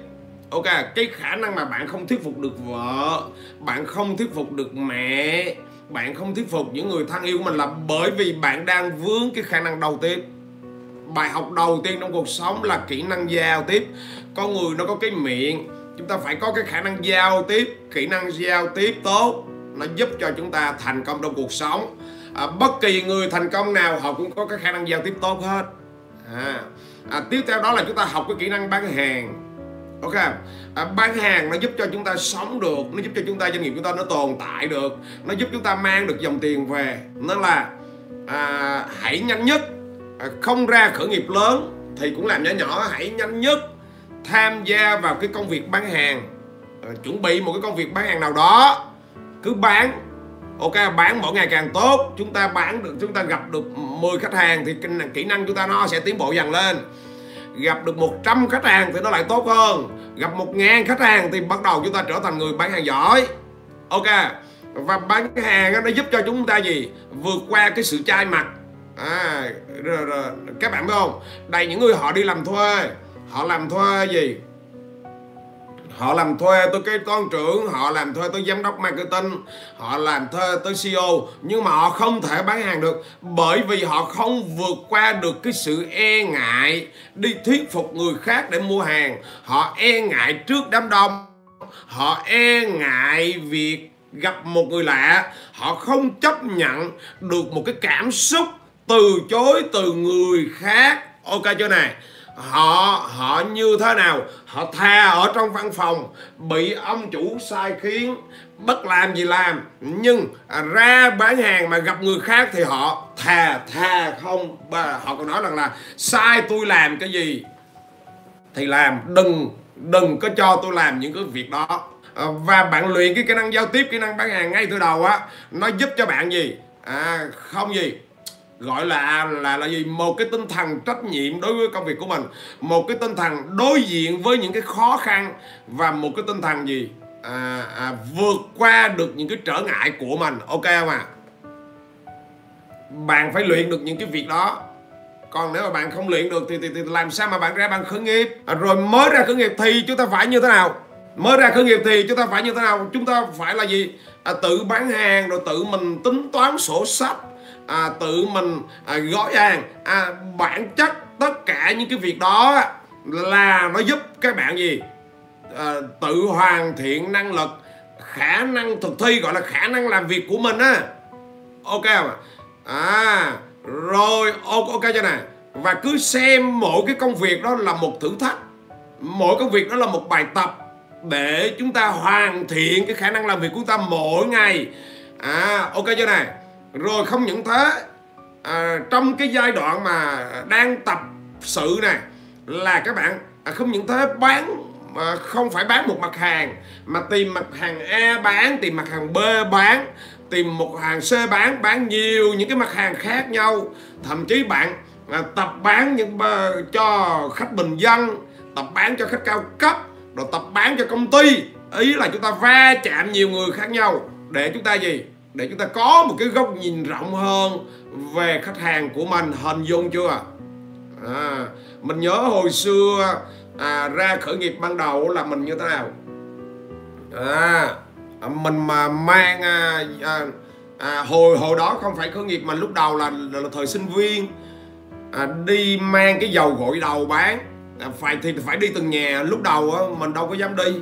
[SPEAKER 1] Ok, cái khả năng mà bạn không thuyết phục được vợ, bạn không thuyết phục được mẹ, bạn không thuyết phục những người thân yêu của mình là bởi vì bạn đang vướng cái khả năng đầu tiên. Bài học đầu tiên trong cuộc sống là kỹ năng giao tiếp. Con người nó có cái miệng, chúng ta phải có cái khả năng giao tiếp. Kỹ năng giao tiếp tốt nó giúp cho chúng ta thành công trong cuộc sống. à, Bất kỳ người thành công nào họ cũng có cái khả năng giao tiếp tốt hết. à, à, Tiếp theo đó là chúng ta học cái kỹ năng bán hàng. Ok, à, bán hàng nó giúp cho chúng ta sống được, nó giúp cho chúng ta, doanh nghiệp chúng ta nó tồn tại được, nó giúp chúng ta mang được dòng tiền về. Nó là à, hãy nhanh nhất, à, không ra khởi nghiệp lớn thì cũng làm nhỏ nhỏ, hãy nhanh nhất tham gia vào cái công việc bán hàng. à, Chuẩn bị một cái công việc bán hàng nào đó, cứ bán. Ok, bán mỗi ngày càng tốt. Chúng ta bán được, chúng ta gặp được mười khách hàng thì kỹ năng chúng ta nó sẽ tiến bộ dần lên. Gặp được một trăm khách hàng thì nó lại tốt hơn. Gặp một nghìn khách hàng thì bắt đầu chúng ta trở thành người bán hàng giỏi. Ok, và bán hàng nó giúp cho chúng ta gì? Vượt qua cái sự chai mặt. à, rồi, rồi, Các bạn biết không, đầy những người họ đi làm thuê. Họ làm thuê gì? Họ làm thuê tôi kế toán trưởng, họ làm thuê tôi giám đốc marketing, họ làm thuê tôi xê e ô, nhưng mà họ không thể bán hàng được bởi vì họ không vượt qua được cái sự e ngại đi thuyết phục người khác để mua hàng. Họ e ngại trước đám đông, họ e ngại việc gặp một người lạ, họ không chấp nhận được một cái cảm xúc từ chối từ người khác. Ok chưa này? Họ họ như thế nào? Họ thà ở trong văn phòng bị ông chủ sai khiến, bất làm gì làm, nhưng ra bán hàng mà gặp người khác thì họ thà thà không. Họ còn nói rằng là sai tôi làm cái gì thì làm, đừng đừng có cho tôi làm những cái việc đó. Và bạn luyện cái kỹ năng giao tiếp, kỹ năng bán hàng ngay từ đầu á, nó giúp cho bạn gì? À, không gì gọi là là là gì một cái tinh thần trách nhiệm đối với công việc của mình, một cái tinh thần đối diện với những cái khó khăn, và một cái tinh thần gì à, à, vượt qua được những cái trở ngại của mình. Ok không ạ? À? Bạn phải luyện được những cái việc đó. Còn nếu mà bạn không luyện được thì, thì, thì làm sao mà bạn ra bạn khởi nghiệp? à, Rồi mới ra khởi nghiệp thì chúng ta phải như thế nào? Mới ra khởi nghiệp thì chúng ta phải như thế nào? Chúng ta phải là gì? À, tự bán hàng, rồi tự mình tính toán sổ sách, À, tự mình à, gói hàng. à, Bản chất tất cả những cái việc đó là nó giúp các bạn gì à, tự hoàn thiện năng lực, khả năng thực thi, gọi là khả năng làm việc của mình á. Ok không? À, rồi ok cho này. Và cứ xem mỗi cái công việc đó là một thử thách, mỗi công việc đó là một bài tập để chúng ta hoàn thiện cái khả năng làm việc của chúng ta mỗi ngày. À, ok chưa này? Rồi không những thế, à, trong cái giai đoạn mà đang tập sự này là các bạn à, không những thế bán à, không phải bán một mặt hàng, mà tìm mặt hàng A bán, tìm mặt hàng B bán, tìm một hàng C bán, bán nhiều những cái mặt hàng khác nhau. Thậm chí bạn à, tập bán những uh, cho khách bình dân, tập bán cho khách cao cấp, rồi tập bán cho công ty. Ý là chúng ta va chạm nhiều người khác nhau để chúng ta gì? Để chúng ta có một cái góc nhìn rộng hơn về khách hàng của mình. Hình dung chưa? à, Mình nhớ hồi xưa à, ra khởi nghiệp ban đầu là mình như thế nào? à, Mình mà mang à, à, à, Hồi hồi đó không phải khởi nghiệp mà lúc đầu là, là, là thời sinh viên, à, đi mang cái dầu gội đầu bán. à, Phải thì phải đi từng nhà. Lúc đầu á, mình đâu có dám đi.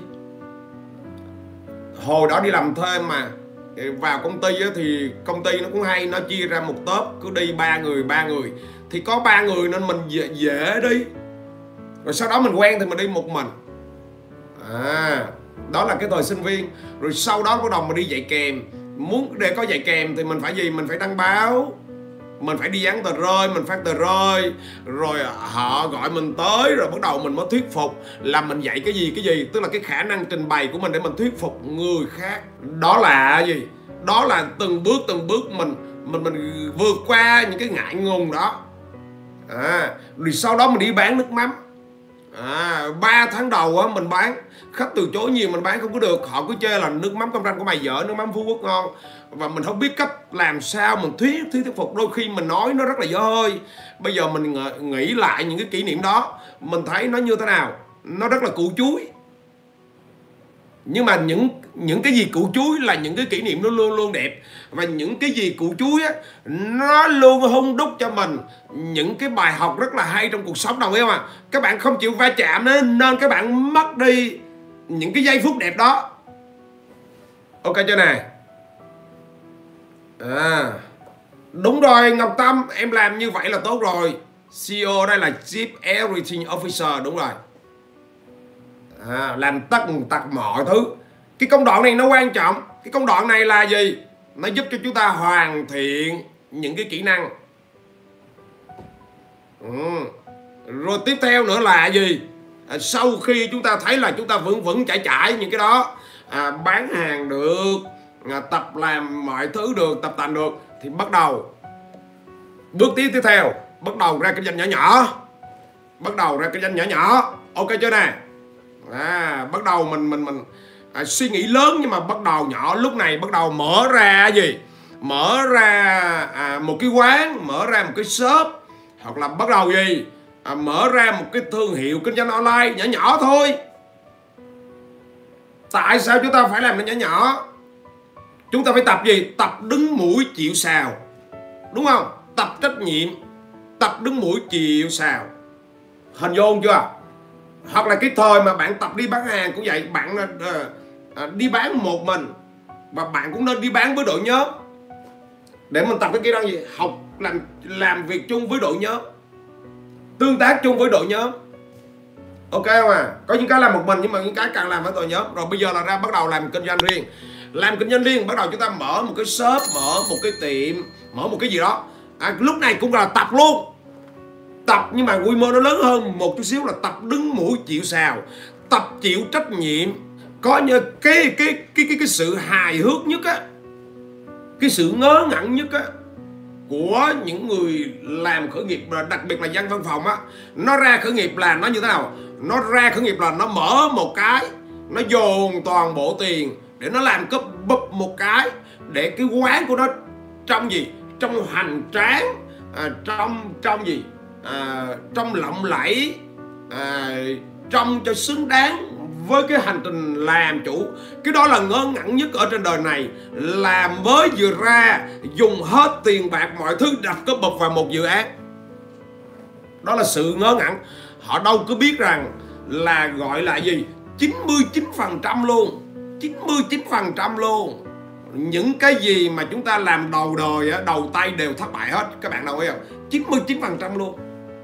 [SPEAKER 1] Hồi đó đi làm thêm mà vào công ty á, thì công ty nó cũng hay, nó chia ra một tốp cứ đi ba người ba người thì có ba người nên mình dễ, dễ đi. Rồi sau đó mình quen thì mình đi một mình. à Đó là cái thời sinh viên. Rồi sau đó bắt đầu mình đi dạy kèm. Muốn để có dạy kèm thì mình phải gì? Mình phải đăng báo, mình phải đi dán tờ rơi, mình phát tờ rơi, rồi họ gọi mình tới, rồi bắt đầu mình mới thuyết phục là mình dạy cái gì cái gì, tức là cái khả năng trình bày của mình để mình thuyết phục người khác. Đó là gì? Đó là từng bước từng bước mình mình mình vượt qua những cái ngại ngùng đó. à, Rồi sau đó mình đi bán nước mắm. à, ba tháng đầu á, mình bán, khách từ chối nhiều, mình bán không có được. Họ cứ chê là nước mắm Cam Ranh của mày dở, nước mắm Phú Quốc ngon. Và mình không biết cách làm sao mình thuyết thuyết thuyết phục. Đôi khi mình nói nó rất là dở hơi. Bây giờ mình nghĩ lại những cái kỷ niệm đó, mình thấy nó như thế nào? Nó rất là củ chuối. Nhưng mà những những cái gì củ chuối là những cái kỷ niệm nó luôn luôn đẹp. Và những cái gì củ chuối á, nó luôn hung đúc cho mình những cái bài học rất là hay trong cuộc sống, đồng ý không ạ? Các bạn không chịu va chạm nên, nên các bạn mất đi những cái giây phút đẹp đó. Ok chưa này? À, đúng rồi Ngọc Tâm, em làm như vậy là tốt rồi. xê e ô đây là Chief Everything Officer, đúng rồi. À, làm tất tật mọi thứ. Cái công đoạn này nó quan trọng. Cái công đoạn này là gì? Nó giúp cho chúng ta hoàn thiện những cái kỹ năng. Ừ. Rồi tiếp theo nữa là gì? À, sau khi chúng ta thấy là chúng ta vững vững chãi chãi những cái đó, à, bán hàng được, à, tập làm mọi thứ được, tập tành được, thì bắt đầu bước tiếp tiếp theo, bắt đầu ra kinh doanh nhỏ nhỏ. Bắt đầu ra kinh doanh nhỏ nhỏ. Ok chưa nè? À, bắt đầu mình mình mình à, suy nghĩ lớn nhưng mà bắt đầu nhỏ. Lúc này bắt đầu mở ra gì? Mở ra à, một cái quán, mở ra một cái shop, hoặc là bắt đầu gì? À, mở ra một cái thương hiệu kinh doanh online nhỏ nhỏ thôi. Tại sao chúng ta phải làm nó nhỏ nhỏ? Chúng ta phải tập gì? Tập đứng mũi chịu sào, đúng không? Tập trách nhiệm, tập đứng mũi chịu sào. Hình dung chưa? Hoặc là cái thời mà bạn tập đi bán hàng cũng vậy. Bạn uh, đi bán một mình, và bạn cũng nên đi bán với đội nhóm. Để mình tập cái kỹ năng gì? Học làm làm việc chung với đội nhóm, tương tác chung với đội nhóm. Ok không à? Có những cái làm một mình, nhưng mà những cái cần làm với đội nhóm. Rồi bây giờ là ra bắt đầu làm kinh doanh riêng. Làm kinh doanh riêng, bắt đầu chúng ta mở một cái shop, mở một cái tiệm, mở một cái gì đó. À, lúc này cũng là tập luôn. Tập nhưng mà quy mô nó lớn hơn một chút xíu, là tập đứng mũi chịu sào, tập chịu trách nhiệm. Có như cái cái cái cái cái sự hài hước nhất á, cái sự ngớ ngẩn nhất á của những người làm khởi nghiệp, đặc biệt là dân văn phòng á. Nó ra khởi nghiệp là nó như thế nào? Nó ra khởi nghiệp là nó mở một cái, nó dồn toàn bộ tiền để nó làm cái bụp một cái, để cái quán của nó trong gì? Trong hoành tráng, à, trong trong gì? À, trong lộng lẫy, à, trong cho xứng đáng với cái hành trình làm chủ. Cái đó là ngớ ngẩn nhất ở trên đời này. Làm mới vừa ra, dùng hết tiền bạc mọi thứ đặt cái bụp vào một dự án. Đó là sự ngớ ngẩn. Họ đâu có biết rằng là gọi là gì? chín mươi chín phần trăm luôn. chín mươi chín phần trăm luôn. Những cái gì mà chúng ta làm đầu đời, đầu tay đều thất bại hết. Các bạn đồng ý không? chín mươi chín phần trăm luôn.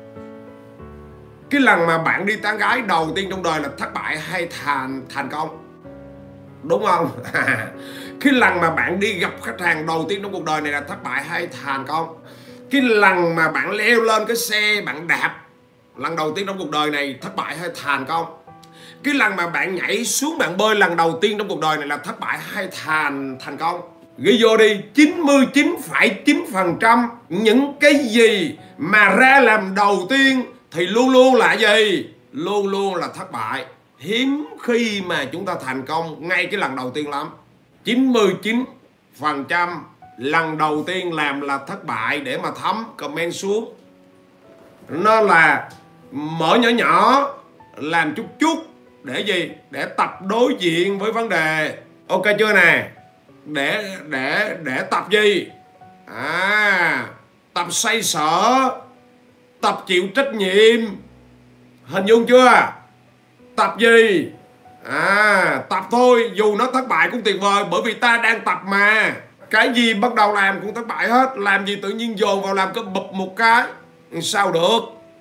[SPEAKER 1] Cái lần mà bạn đi tán gái đầu tiên trong đời là thất bại hay thành thành công? Đúng không? Cái lần mà bạn đi gặp khách hàng đầu tiên trong cuộc đời này là thất bại hay thành công? Cái lần mà bạn leo lên cái xe bạn đạp lần đầu tiên trong cuộc đời này thất bại hay thành công? Cái lần mà bạn nhảy xuống bạn bơi lần đầu tiên trong cuộc đời này là thất bại hay thành thành công? Ghi vô đi, chín mươi chín phẩy chín phần trăm những cái gì mà ra làm đầu tiên thì luôn luôn là gì? Luôn luôn là thất bại. Hiếm khi mà chúng ta thành công ngay cái lần đầu tiên lắm. chín mươi chín phần trăm lần đầu tiên làm là thất bại. Để mà thấm comment xuống. Nó là mở nhỏ nhỏ, làm chút chút. Để gì? Để tập đối diện với vấn đề. Ok chưa nè? Để để để tập gì? À, tập xoay sở, tập chịu trách nhiệm. Hình dung chưa? Tập gì? À, tập thôi, dù nó thất bại cũng tuyệt vời, bởi vì ta đang tập mà. Cái gì bắt đầu làm cũng thất bại hết. Làm gì tự nhiên dồn vào làm cái bụp một cái, sao được?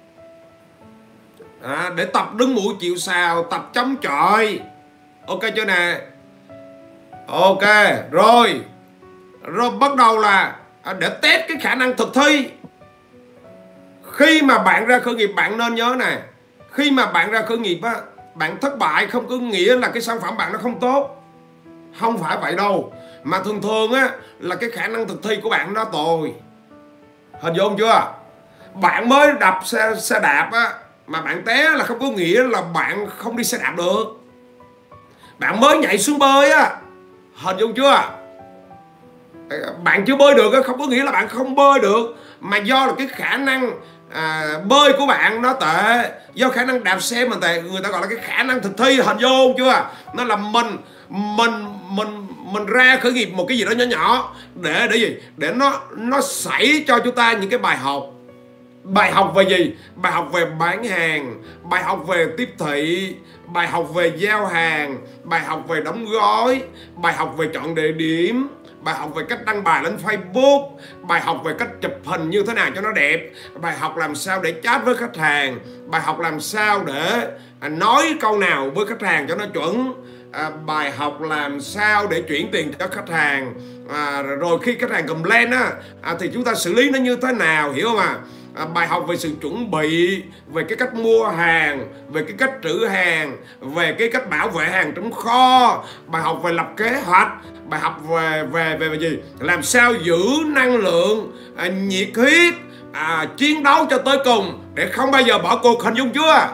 [SPEAKER 1] À, để tập đứng mũi chịu sào, tập chống chọi. Ok chưa nè? Ok, rồi. Rồi bắt đầu là để test cái khả năng thực thi. Khi mà bạn ra khởi nghiệp, bạn nên nhớ nè, khi mà bạn ra khởi nghiệp á, bạn thất bại không có nghĩa là cái sản phẩm bạn nó không tốt. Không phải vậy đâu. Mà thường thường á là cái khả năng thực thi của bạn nó tồi. Hình dung chưa? Bạn mới đạp xe, xe đạp á, mà bạn té là không có nghĩa là bạn không đi xe đạp được. Bạn mới nhảy xuống bơi á, hình dung chưa? Bạn chưa bơi được á, không có nghĩa là bạn không bơi được. Mà do là cái khả năng à, bơi của bạn nó tệ, do khả năng đạp xe mình tệ, người ta gọi là cái khả năng thực thi. Hình dung chưa? Nó là mình mình mình mình ra khởi nghiệp một cái gì đó nhỏ nhỏ để để gì để nó nó xảy cho chúng ta những cái bài học. Bài học về gì? Bài học về bán hàng, bài học về tiếp thị, bài học về giao hàng, bài học về đóng gói, bài học về chọn địa điểm, bài học về cách đăng bài lên Facebook, bài học về cách chụp hình như thế nào cho nó đẹp, bài học làm sao để chat với khách hàng, bài học làm sao để nói câu nào với khách hàng cho nó chuẩn, à, bài học làm sao để chuyển tiền cho khách hàng, à, rồi khi khách hàng complain á, à, thì chúng ta xử lý nó như thế nào, hiểu không à? À, bài học về sự chuẩn bị, về cái cách mua hàng, về cái cách trữ hàng, về cái cách bảo vệ hàng trong kho, bài học về lập kế hoạch, bài học về về về, về gì làm sao giữ năng lượng, à, nhiệt huyết, à, chiến đấu cho tới cùng để không bao giờ bỏ cuộc, hình dung chưa?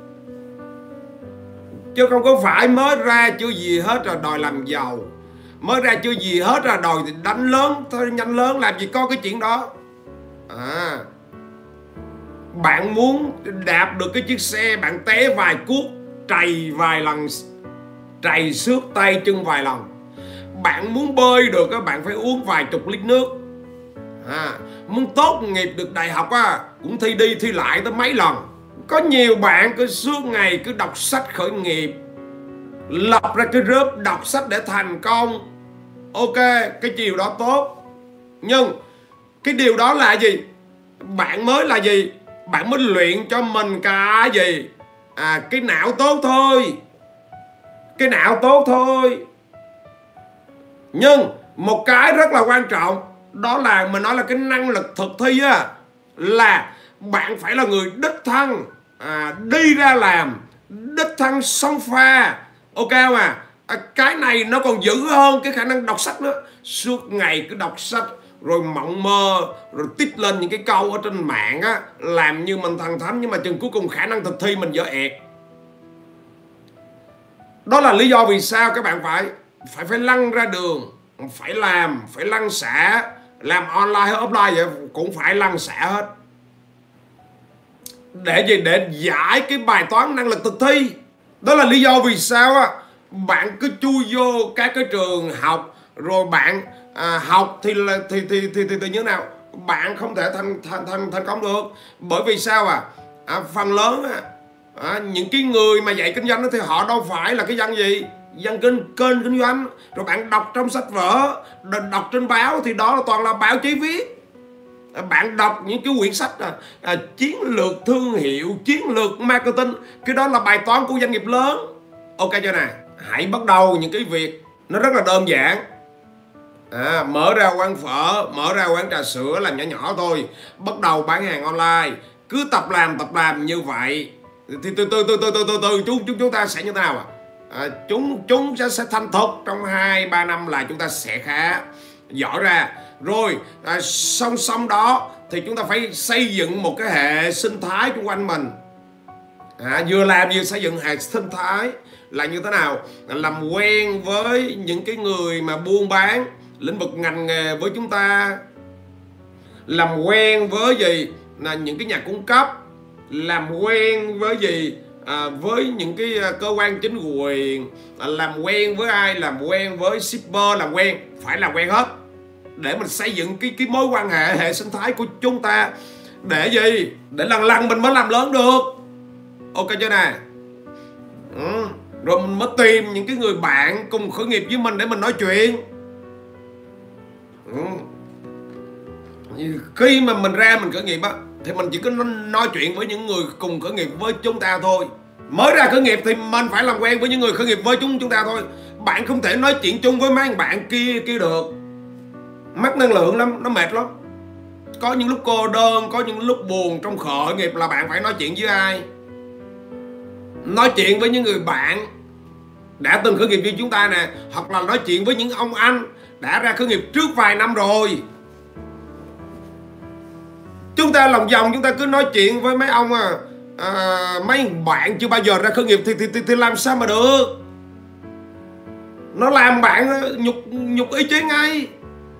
[SPEAKER 1] Chứ không có phải mới ra chưa gì hết rồi đòi làm giàu, mới ra chưa gì hết rồi đòi đánh lớn thôi, nhanh lớn, làm gì có cái chuyện đó. À, bạn muốn đạp được cái chiếc xe, bạn té vài cuốc, trầy vài lần, trầy xước tay chân vài lần. Bạn muốn bơi được các bạn phải uống vài chục lít nước. À, muốn tốt nghiệp được đại học á, cũng thi đi thi lại tới mấy lần. Có nhiều bạn cứ suốt ngày cứ đọc sách khởi nghiệp, lập ra cái group đọc sách để thành công. Ok, cái điều đó tốt, nhưng cái điều đó là gì? Bạn mới là gì? Bạn mới luyện cho mình cái gì? À, cái não tốt thôi. Cái não tốt thôi. Nhưng một cái rất là quan trọng, đó là mình nói là cái năng lực thực thi á, là bạn phải là người đích thân, à, đi ra làm, đích thân xông pha. Ok không à? À, cái này nó còn dữ hơn cái khả năng đọc sách nữa. Suốt ngày cứ đọc sách, rồi mộng mơ, rồi tích lên những cái câu ở trên mạng á, làm như mình thần thánh, nhưng mà chừng cuối cùng khả năng thực thi mình dở ẹt. Đó là lý do vì sao các bạn phải phải phải lăn ra đường, phải làm, phải lăn xả, làm online hay offline vậy cũng phải lăn xả hết. Để gì? Để giải cái bài toán năng lực thực thi. Đó là lý do vì sao á, bạn cứ chui vô các cái trường học, rồi bạn à, học thì là thì thì thì thì, thì như thế nào? Bạn không thể thành thành thành thành công được. Bởi vì sao à? À, phần lớn à, à, những cái người mà dạy kinh doanh đó thì họ đâu phải là cái dân gì, dân kênh kênh kinh doanh. Rồi bạn đọc trong sách vở, đọc trên báo thì đó là toàn là báo chí viết. À, bạn đọc những cái quyển sách à, à, chiến lược thương hiệu, chiến lược marketing, cái đó là bài toán của doanh nghiệp lớn. Ok chưa nè? Hãy bắt đầu những cái việc nó rất là đơn giản. À, mở ra quán phở, mở ra quán trà sữa làm nhỏ nhỏ thôi, bắt đầu bán hàng online, cứ tập làm tập làm như vậy thì từ từ từ từ từ từ từ chúng chúng chúng ta sẽ như thế nào à? À, chúng chúng sẽ, sẽ thành thục trong hai ba năm là chúng ta sẽ khá giỏi ra. Rồi à, song song đó thì chúng ta phải xây dựng một cái hệ sinh thái xung quanh mình. À, vừa làm vừa xây dựng hệ sinh thái là như thế nào? Làm quen với những cái người mà buôn bán lĩnh vực ngành nghề với chúng ta, làm quen với gì là những cái nhà cung cấp, làm quen với gì à, với những cái cơ quan chính quyền, à, làm quen với ai, làm quen với shipper, làm quen, phải làm quen hết để mình xây dựng cái cái mối quan hệ hệ sinh thái của chúng ta. Để gì? Để lần lần mình mới làm lớn được. Ok chưa nè? Ừ. Rồi mình mới tìm những cái người bạn cùng khởi nghiệp với mình để mình nói chuyện. Ừ. Khi mà mình ra mình khởi nghiệp á, thì mình chỉ có nói chuyện với những người cùng khởi nghiệp với chúng ta thôi. Mới ra khởi nghiệp thì mình phải làm quen với những người khởi nghiệp với chúng chúng ta thôi. Bạn không thể nói chuyện chung với mấy bạn kia kia được, mất năng lượng lắm, nó mệt lắm. Có những lúc cô đơn, có những lúc buồn trong khởi nghiệp là bạn phải nói chuyện với ai? Nói chuyện với những người bạn đã từng khởi nghiệp như chúng ta nè, hoặc là nói chuyện với những ông anh đã ra khởi nghiệp trước vài năm rồi. Chúng ta lòng vòng chúng ta cứ nói chuyện với mấy ông à, à mấy bạn chưa bao giờ ra khởi nghiệp thì, thì, thì, thì làm sao mà được? Nó làm bạn nhục nhục ý chí ngay.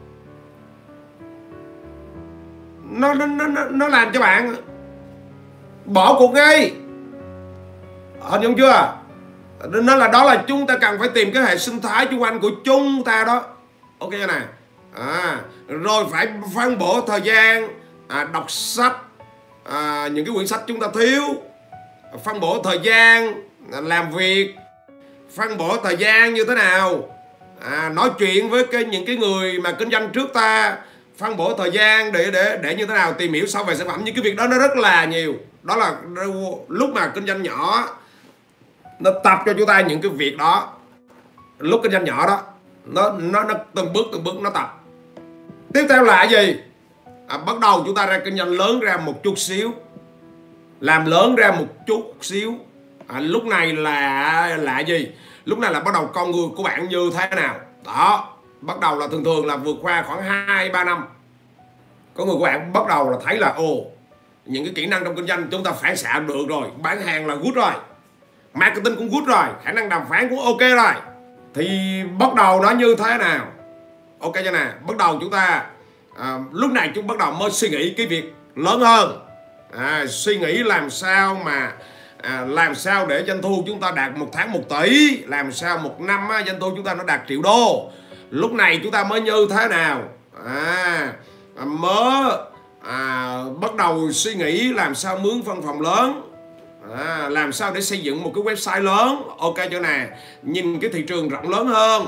[SPEAKER 1] Nó nó nó nó làm cho bạn bỏ cuộc ngay. Hình dung chưa? Nó là đó là chúng ta cần phải tìm cái hệ sinh thái xung quanh của chúng ta đó. Ok chưa nè. À, rồi phải phân bổ thời gian à, đọc sách, à, những cái quyển sách chúng ta thiếu, phân bổ thời gian làm việc, phân bổ thời gian như thế nào, à, nói chuyện với cái, những cái người mà kinh doanh trước ta, phân bổ thời gian để để để như thế nào, tìm hiểu sâu về sản phẩm. Những cái việc đó nó rất là nhiều. Đó là lúc mà kinh doanh nhỏ nó tập cho chúng ta những cái việc đó. Lúc kinh doanh nhỏ đó nó nó nó từng bước từng bước nó tập. Tiếp theo là cái gì? À, bắt đầu chúng ta ra kinh doanh lớn ra một chút xíu, làm lớn ra một chút xíu. À, lúc này là là gì? Lúc này là bắt đầu con người của bạn như thế nào đó. Bắt đầu là thường thường là vượt qua khoảng hai ba năm, con người của bạn bắt đầu là thấy là ồ, những cái kỹ năng trong kinh doanh chúng ta phản xạ được rồi, bán hàng là good rồi, marketing cũng good rồi, khả năng đàm phán cũng ok rồi. Thì bắt đầu nó như thế nào? Ok chưa nè. Bắt đầu chúng ta à, lúc này chúng bắt đầu mới suy nghĩ cái việc lớn hơn, à, suy nghĩ làm sao mà à, làm sao để doanh thu chúng ta đạt một tháng một tỷ, làm sao một năm á, doanh thu chúng ta nó đạt triệu đô. Lúc này chúng ta mới như thế nào? À, mới à, bắt đầu suy nghĩ làm sao mướn văn phòng lớn, à, làm sao để xây dựng một cái website lớn. Ok chưa nè. Nhìn cái thị trường rộng lớn hơn,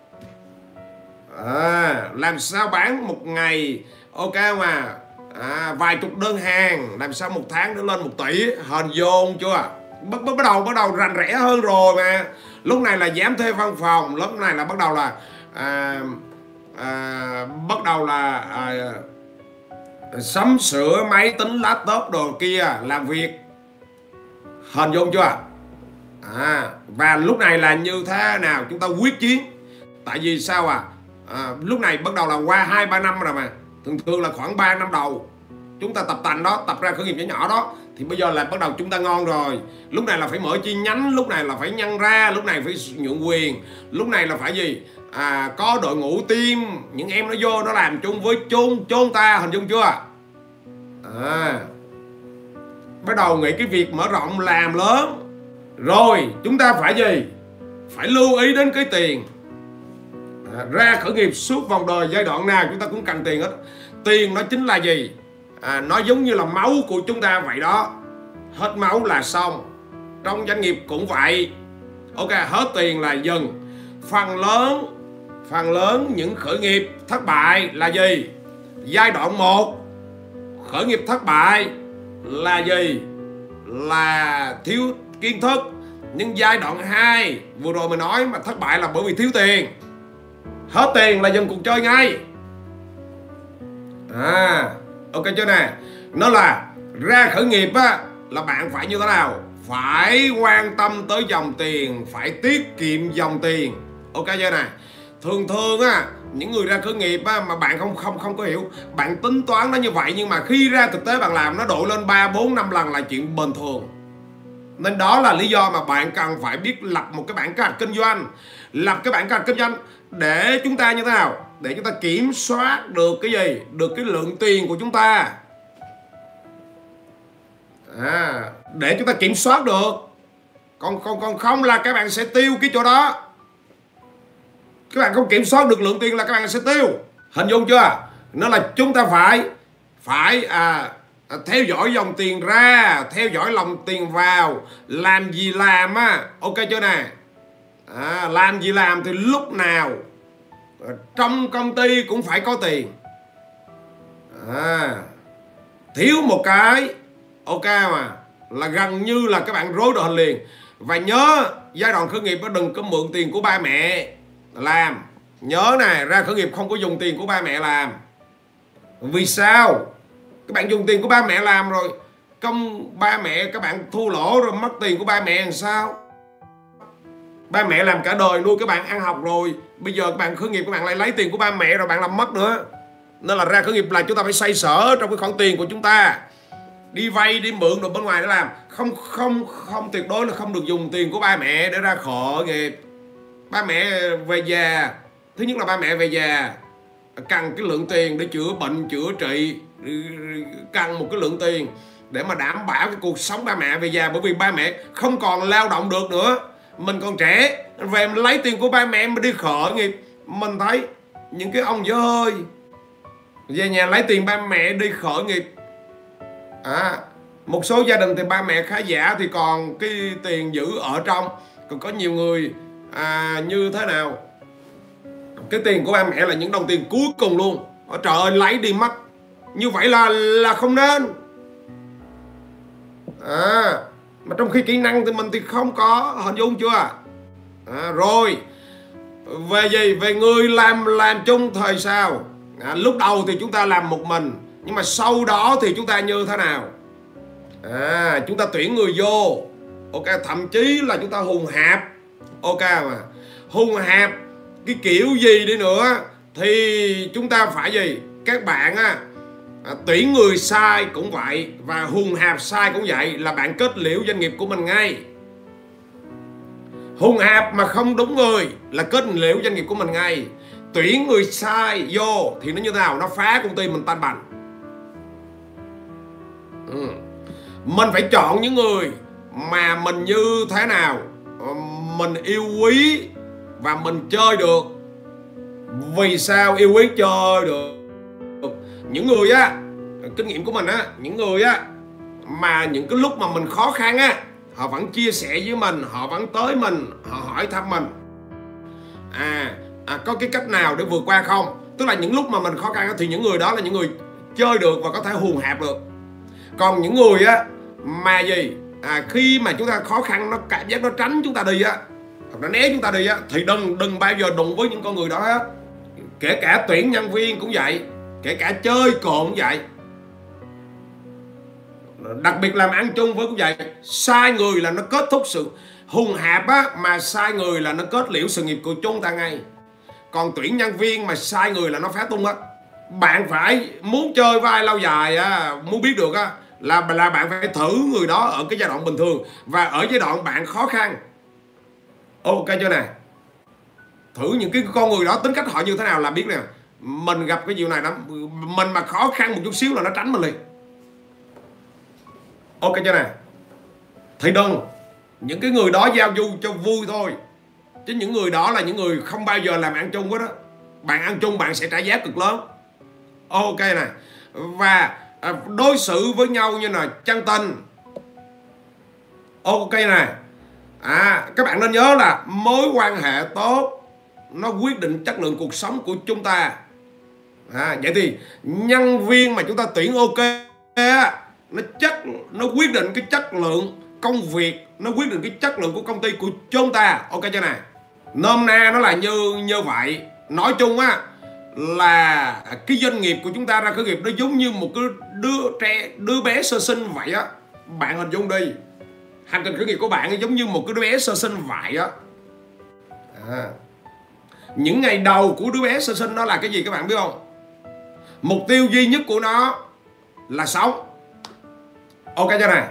[SPEAKER 1] à, làm sao bán một ngày ok mà à, vài chục đơn hàng, làm sao một tháng nó lên một tỷ. Hình dung chưa? Bắt, bắt, bắt đầu bắt đầu rành rẽ hơn rồi mà. Lúc này là dám thuê văn phòng. Lúc này là bắt đầu là à, à, bắt đầu là à, sắm sửa máy tính laptop đồ kia làm việc. Hình dung chưa? À, và lúc này là như thế nào? Chúng ta quyết chiến. Tại vì sao à? À, lúc này bắt đầu là qua hai ba năm rồi mà. Thường thường là khoảng ba năm đầu chúng ta tập tành đó, tập ra khởi nghiệp nhỏ nhỏ đó, thì bây giờ là bắt đầu chúng ta ngon rồi. Lúc này là phải mở chi nhánh, lúc này là phải nhân ra, lúc này phải nhượng quyền, lúc này là phải gì? À, có đội ngũ team, những em nó vô nó làm chung với chung chúng ta. Hình dung chưa? À, bắt đầu nghĩ cái việc mở rộng làm lớn. Rồi chúng ta phải gì? Phải lưu ý đến cái tiền. À, ra khởi nghiệp suốt vòng đời giai đoạn nào chúng ta cũng cần tiền hết. Tiền nó chính là gì? À, nó giống như là máu của chúng ta vậy đó. Hết máu là xong. Trong doanh nghiệp cũng vậy. Ok, hết tiền là dừng. Phần lớn Phần lớn những khởi nghiệp thất bại là gì? Giai đoạn một khởi nghiệp thất bại là gì? Là thiếu kiến thức. Nhưng giai đoạn hai vừa rồi mình nói mà thất bại là bởi vì thiếu tiền. Hết tiền là dừng cuộc chơi ngay. À, ok chưa nè. Nó là ra khởi nghiệp á, là bạn phải như thế nào? Phải quan tâm tới dòng tiền, phải tiết kiệm dòng tiền. Ok chưa nè. Thường thường á, những người ra khởi nghiệp á, mà bạn không không không có hiểu, bạn tính toán nó như vậy, nhưng mà khi ra thực tế bạn làm nó đội lên ba bốn năm lần là chuyện bình thường. Nên đó là lý do mà bạn cần phải biết lập một cái bảng kế hoạch kinh doanh. Lập cái bảng kế hoạch kinh doanh để chúng ta như thế nào? Để chúng ta kiểm soát được cái gì? Được cái lượng tiền của chúng ta. À, để chúng ta kiểm soát được. Còn, còn, còn không là các bạn sẽ tiêu cái chỗ đó. Các bạn không kiểm soát được lượng tiền là các bạn sẽ tiêu. Hình dung chưa? Nó là chúng ta phải Phải à, theo dõi dòng tiền ra, theo dõi dòng tiền vào. Làm gì làm á. Ok chưa nè. À, làm gì làm thì lúc nào trong công ty cũng phải có tiền. À, thiếu một cái ok mà là gần như là các bạn rối đội hình liền. Và nhớ giai đoạn khởi nghiệp đừng có mượn tiền của ba mẹ làm. Nhớ này, ra khởi nghiệp không có dùng tiền của ba mẹ làm. Vì sao? Các bạn dùng tiền của ba mẹ làm rồi, công ba mẹ các bạn thua lỗ rồi mất tiền của ba mẹ làm sao? Ba mẹ làm cả đời nuôi các bạn ăn học rồi, bây giờ các bạn khởi nghiệp các bạn lại lấy tiền của ba mẹ rồi bạn làm mất nữa. Nên là ra khởi nghiệp là chúng ta phải xoay sở trong cái khoản tiền của chúng ta. Đi vay, đi mượn rồi bên ngoài để làm. Không không không tuyệt đối là không được dùng tiền của ba mẹ để ra khởi nghiệp. Ba mẹ về già, thứ nhất là ba mẹ về già cần cái lượng tiền để chữa bệnh, chữa trị, cần một cái lượng tiền để mà đảm bảo cái cuộc sống ba mẹ về già. Bởi vì ba mẹ không còn lao động được nữa, mình còn trẻ, về mình lấy tiền của ba mẹ mình đi khởi nghiệp. Mình thấy những cái ông dở hơi về nhà lấy tiền ba mẹ đi khởi nghiệp. À, một số gia đình thì ba mẹ khá giả thì còn cái tiền giữ ở trong. Còn có nhiều người à, như thế nào, cái tiền của ba mẹ là những đồng tiền cuối cùng luôn. Trời ơi, lấy đi mất. Như vậy là là không nên. À, mà trong khi kỹ năng thì mình thì không có, hình dung chưa? À, rồi về gì? Về người làm làm chung thời sao? À, lúc đầu thì chúng ta làm một mình, nhưng mà sau đó thì chúng ta như thế nào? À, chúng ta tuyển người vô. Ok, thậm chí là chúng ta hùng hạp. Ok mà hùng hạp cái kiểu gì đi nữa thì chúng ta phải gì? Các bạn á, à, tuyển người sai cũng vậy, và hùng hạp sai cũng vậy, là bạn kết liễu doanh nghiệp của mình ngay. Hùng hạp mà không đúng người là kết liễu doanh nghiệp của mình ngay. Tuyển người sai vô thì nó như thế nào? Nó phá công ty mình tan bành. ừ. Mình phải chọn những người mà mình như thế nào mình yêu quý và mình chơi được. Vì sao yêu quý chơi được? Những người á, kinh nghiệm của mình á, những người á mà những cái lúc mà mình khó khăn á, họ vẫn chia sẻ với mình, họ vẫn tới mình, họ hỏi thăm mình. À, à có cái cách nào để vượt qua không? Tức là những lúc mà mình khó khăn á, thì những người đó là những người chơi được và có thể hùn hạp được. Còn những người á mà gì? À, khi mà chúng ta khó khăn, nó cảm giác nó tránh chúng ta đi á, hoặc nó né chúng ta đi á, thì đừng đừng bao giờ đụng với những con người đó hết. Kể cả tuyển nhân viên cũng vậy, kể cả chơi cồn cũng vậy, đặc biệt làm ăn chung với cũng vậy. Sai người là nó kết thúc sự hùng hạp á, mà sai người là nó kết liễu sự nghiệp của chúng ta ngay. Còn tuyển nhân viên mà sai người là nó phá tung á. Bạn phải muốn chơi với ai lâu dài á, muốn biết được á, là là bạn phải thử người đó ở cái giai đoạn bình thường và ở giai đoạn bạn khó khăn. Ok chưa nè? Thử những cái con người đó tính cách họ như thế nào là biết nè. Mình gặp cái điều này đó, mình mà khó khăn một chút xíu là nó tránh mình liền. Ok chưa nè? Thì đừng những cái người đó giao du cho vui thôi, chứ những người đó là những người không bao giờ làm ăn chung hết đó. Bạn ăn chung bạn sẽ trả giá cực lớn. Ok nè. Và đối xử với nhau như là chân tình. Ok nè. À, các bạn nên nhớ là mối quan hệ tốt nó quyết định chất lượng cuộc sống của chúng ta. À, vậy thì nhân viên mà chúng ta tuyển ok á, nó chất nó quyết định cái chất lượng công việc, nó quyết định cái chất lượng của công ty của chúng ta. Ok chưa nè? Nôm na nó là như như vậy. Nói chung á là cái doanh nghiệp của chúng ta ra khởi nghiệp nó giống như một cái đứa trẻ, đứa bé sơ sinh vậy á. Bạn hình dung đi, hành trình khởi nghiệp của bạn giống như một cái đứa bé sơ sinh vậy á. À, những ngày đầu của đứa bé sơ sinh đó là cái gì các bạn biết không? Mục tiêu duy nhất của nó là sống. Ok chưa này?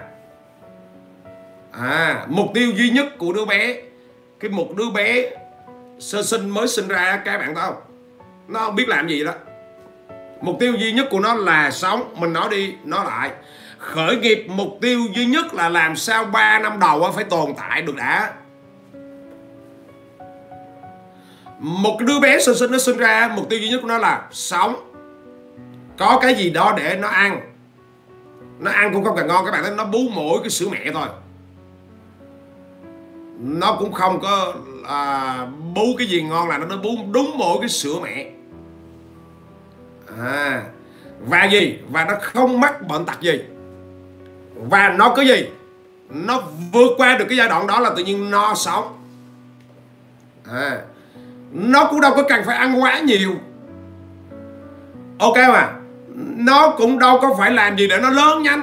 [SPEAKER 1] À, mục tiêu duy nhất của đứa bé, cái một đứa bé sơ sinh mới sinh ra, các bạn thấy không? Nó không biết làm gì đó. Mục tiêu duy nhất của nó là sống. Mình nói đi nói lại, khởi nghiệp mục tiêu duy nhất là làm sao ba năm đầu phải tồn tại được đã. Một đứa bé sơ sinh nó sinh ra, mục tiêu duy nhất của nó là sống, có cái gì đó để nó ăn. Nó ăn cũng không cần ngon, các bạn thấy nó bú mỗi cái sữa mẹ thôi. Nó cũng không có à, bú cái gì ngon, là nó bú đúng mỗi cái sữa mẹ. À, và gì? Và nó không mắc bệnh tật gì. Và nó có gì? Nó vượt qua được cái giai đoạn đó là tự nhiên no sống. À, nó cũng đâu có cần phải ăn quá nhiều. Ok mà. Nó cũng đâu có phải làm gì để nó lớn nhanh.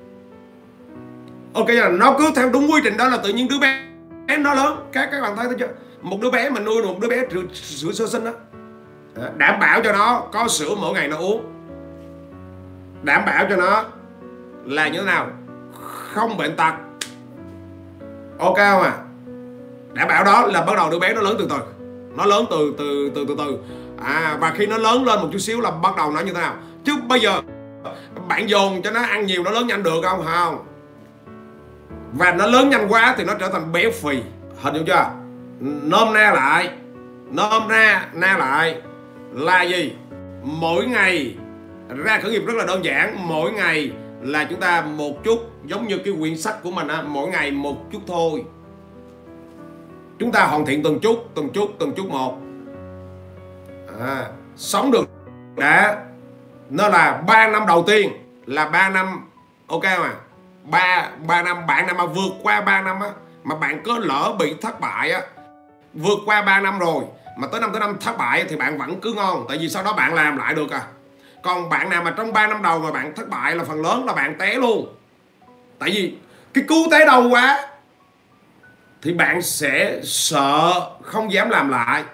[SPEAKER 1] Ok là nó cứ theo đúng quy trình đó là tự nhiên đứa bé nó lớn. Các các bạn thấy chưa? Một đứa bé mà nuôi một đứa bé sữa sơ sinh đó, đảm bảo cho nó có sữa mỗi ngày nó uống, đảm bảo cho nó là như thế nào? Không bệnh tật. Ok không à? Đảm bảo đó là bắt đầu đứa bé nó lớn từ từ. Nó lớn từ từ từ từ từ. À, và khi nó lớn lên một chút xíu là bắt đầu nó như thế nào? Chứ bây giờ bạn dồn cho nó ăn nhiều nó lớn nhanh được không? Không. Và nó lớn nhanh quá thì nó trở thành béo phì. Hình dung chưa? Nôm na lại, nôm na na lại là gì? Mỗi ngày ra khởi nghiệp rất là đơn giản. Mỗi ngày là chúng ta một chút, giống như cái quyển sách của mình á, mỗi ngày một chút thôi. Chúng ta hoàn thiện từng chút, từng chút, từng chút một. À, sống được đã. Nó là ba năm đầu tiên là ba năm, ok mà. ba ba năm bạn nào mà vượt qua ba năm á, mà bạn có lỡ bị thất bại á, vượt qua ba năm rồi mà tới năm tới năm thất bại thì bạn vẫn cứ ngon, tại vì sau đó bạn làm lại được à. Còn bạn nào mà trong ba năm đầu mà bạn thất bại là phần lớn là bạn té luôn. Tại vì cái cú té đầu quá thì bạn sẽ sợ, không dám làm lại.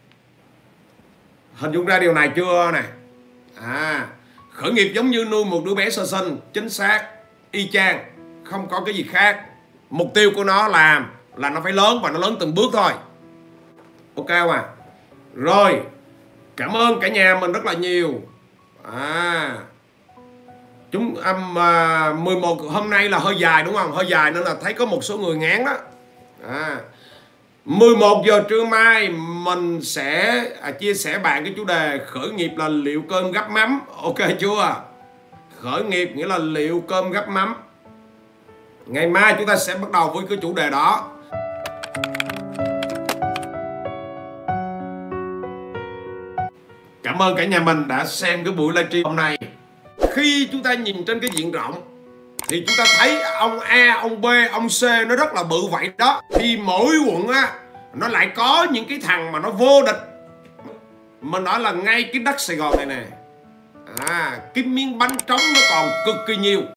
[SPEAKER 1] Hình dung ra điều này chưa nè? À, khởi nghiệp giống như nuôi một đứa bé sơ sinh, chính xác, y chang, không có cái gì khác. Mục tiêu của nó làm là nó phải lớn và nó lớn từng bước thôi. Ok không à? Rồi, cảm ơn cả nhà mình rất là nhiều. À, chúng um, à, mười một hôm nay là hơi dài đúng không? Hơi dài nên là thấy có một số người ngán đó. À, mười một giờ trưa mai mình sẽ à, chia sẻ bạn cái chủ đề khởi nghiệp là liệu cơm gắp mắm. Ok chưa? Khởi nghiệp nghĩa là liệu cơm gắp mắm. Ngày mai chúng ta sẽ bắt đầu với cái chủ đề đó. Cảm ơn cả nhà mình đã xem cái buổi livestream hôm nay. Khi chúng ta nhìn trên cái diện rộng thì chúng ta thấy ông A, ông B, ông C nó rất là bự vậy đó. Thì mỗi quận á, nó lại có những cái thằng mà nó vô địch. Mình nói là ngay cái đất Sài Gòn này nè, à, cái miếng bánh trống nó còn cực kỳ nhiều.